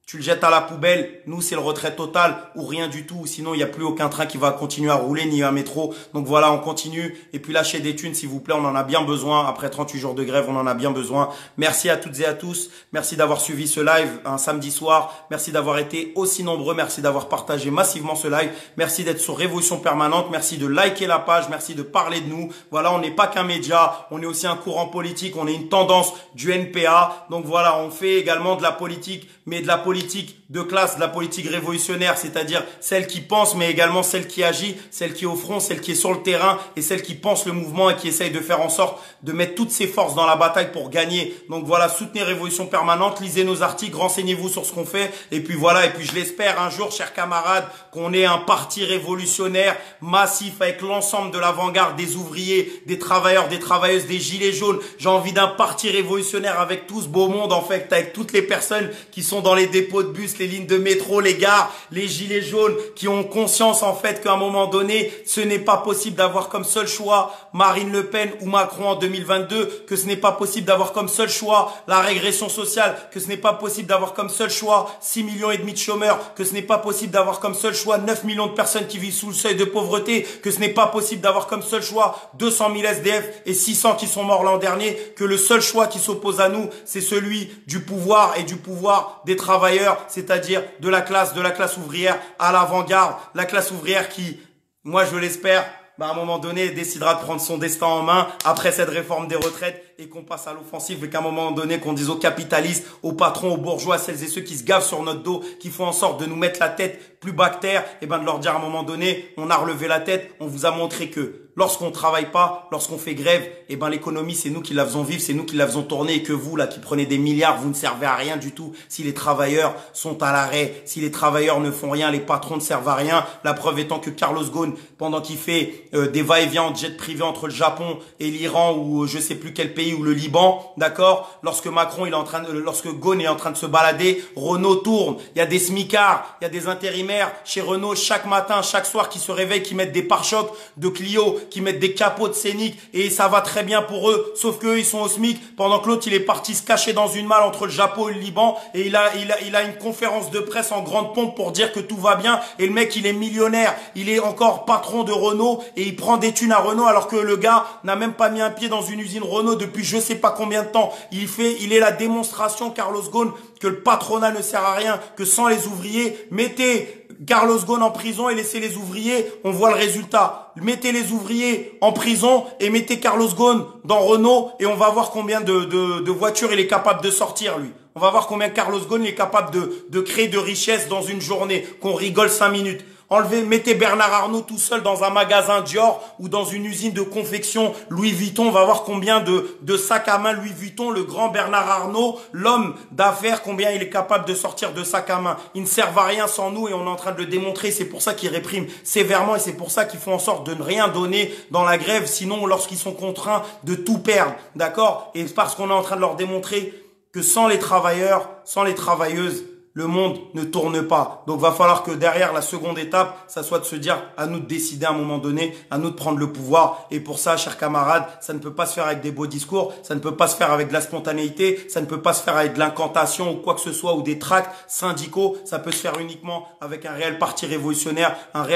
tu le jettes à la poubelle. Nous, c'est le retrait total ou rien du tout. Sinon, il n'y a plus aucun train qui va continuer à rouler, ni un métro. Donc voilà, on continue. Et puis lâchez des thunes, s'il vous plaît. On en a bien besoin. Après 38 jours de grève, on en a bien besoin. Merci à toutes et à tous. Merci d'avoir suivi ce live un samedi soir. Merci d'avoir été aussi nombreux. Merci d'avoir partagé massivement ce live. Merci d'être sur Révolution Permanente. Merci de liker la page. Merci de parler de nous. Voilà, on n'est pas qu'un média. On est aussi un courant politique. On est une tendance du NPA. Donc voilà, on fait également de la politique, mais de la politique de classe, de la politique révolutionnaire, c'est-à-dire celle qui pense, mais également celle qui agit, celle qui est au front, celle qui est sur le terrain et celle qui pense le mouvement et qui essaye de faire en sorte de mettre toutes ses forces dans la bataille pour gagner. Donc voilà, soutenez Révolution Permanente, lisez nos articles, renseignez-vous sur ce qu'on fait et puis voilà, et puis je l'espère un jour, chers camarades, qu'on ait un parti révolutionnaire massif avec l'ensemble de l'avant-garde, des ouvriers, des travailleurs, des travailleuses, des gilets jaunes. J'ai envie d'un parti révolutionnaire avec tout ce beau monde en fait, avec toutes les personnes qui sont dans les dépôts de bus, les lignes de métro, les gares, les gilets jaunes, qui ont conscience en fait qu'à un moment donné, ce n'est pas possible d'avoir comme seul choix Marine Le Pen ou Macron en 2022, que ce n'est pas possible d'avoir comme seul choix la régression sociale, que ce n'est pas possible d'avoir comme seul choix 6,5 millions de chômeurs, que ce n'est pas possible d'avoir comme seul choix 9 millions de personnes qui vivent sous le seuil de pauvreté, que ce n'est pas possible d'avoir comme seul choix 200 000 SDF et 600 qui sont morts l'an dernier, que le seul choix qui s'oppose à nous, c'est celui du pouvoir et du pouvoir des travailleurs, c'est-à-dire de la classe ouvrière à l'avant-garde, la classe ouvrière qui, moi je l'espère, à un moment donné, décidera de prendre son destin en main après cette réforme des retraites et qu'on passe à l'offensive et qu'à un moment donné, qu'on dise aux capitalistes, aux patrons, aux bourgeois, à celles et ceux qui se gavent sur notre dos, qui font en sorte de nous mettre la tête plus bas que terre, et de leur dire à un moment donné, on a relevé la tête, on vous a montré que lorsqu'on travaille pas, lorsqu'on fait grève, l'économie, c'est nous qui la faisons vivre, c'est nous qui la faisons tourner et que vous, là, qui prenez des milliards, vous ne servez à rien du tout. Si les travailleurs sont à l'arrêt, si les travailleurs ne font rien, les patrons ne servent à rien. La preuve étant que Carlos Ghosn, pendant qu'il fait des va-et-vient en jet privé entre le Japon et l'Iran ou je sais plus quel pays ou le Liban, d'accord, lorsque lorsque Ghosn est en train de se balader, Renault tourne. Il y a des smicards, il y a des intérimaires chez Renault chaque matin, chaque soir qui se réveillent, qui mettent des pare-chocs de Clio, qui mettent des capots de Scénic et ça va très bien pour eux, sauf qu'eux ils sont au SMIC pendant que l'autre il est parti se cacher dans une malle entre le Japon et le Liban et il a une conférence de presse en grande pompe pour dire que tout va bien et le mec il est millionnaire, il est encore patron de Renault et il prend des thunes à Renault alors que le gars n'a même pas mis un pied dans une usine Renault depuis je sais pas combien de temps. Il est la démonstration, Carlos Ghosn, que le patronat ne sert à rien, que sans les ouvriers, mettez Carlos Ghosn en prison et laissez les ouvriers, on voit le résultat. Mettez les ouvriers en prison et mettez Carlos Ghosn dans Renault et on va voir combien de voitures il est capable de sortir lui. On va voir combien Carlos Ghosn est capable de créer de richesse dans une journée, qu'on rigole 5 minutes. Mettez Bernard Arnault tout seul dans un magasin Dior ou dans une usine de confection Louis Vuitton. On va voir combien de sacs à main Louis Vuitton, le grand Bernard Arnault, l'homme d'affaires, combien il est capable de sortir de sacs à main. Ils ne servent à rien sans nous et on est en train de le démontrer. C'est pour ça qu'ils répriment sévèrement et c'est pour ça qu'ils font en sorte de ne rien donner dans la grève. Sinon, lorsqu'ils sont contraints de tout perdre, d'accord? Et parce qu'on est en train de leur démontrer que sans les travailleurs, sans les travailleuses, le monde ne tourne pas. Donc, va falloir que derrière la seconde étape, ça soit de se dire à nous de décider à un moment donné, à nous de prendre le pouvoir. Et pour ça, chers camarades, ça ne peut pas se faire avec des beaux discours, ça ne peut pas se faire avec de la spontanéité, ça ne peut pas se faire avec de l'incantation ou quoi que ce soit ou des tracts syndicaux. Ça peut se faire uniquement avec un réel parti révolutionnaire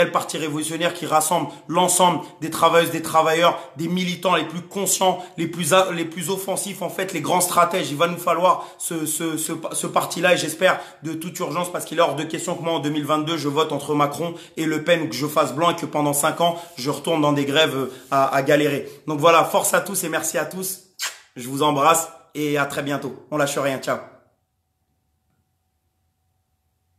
qui rassemble l'ensemble des travailleuses, des travailleurs, des militants les plus conscients, les plus offensifs, en fait, les grands stratèges. Il va nous falloir ce parti-là et j'espère de toute urgence parce qu'il est hors de question que moi en 2022 je vote entre Macron et Le Pen ou que je fasse blanc et que pendant 5 ans je retourne dans des grèves à galérer. Donc voilà, force à tous et merci à tous. Je vous embrasse et à très bientôt. On lâche rien, ciao.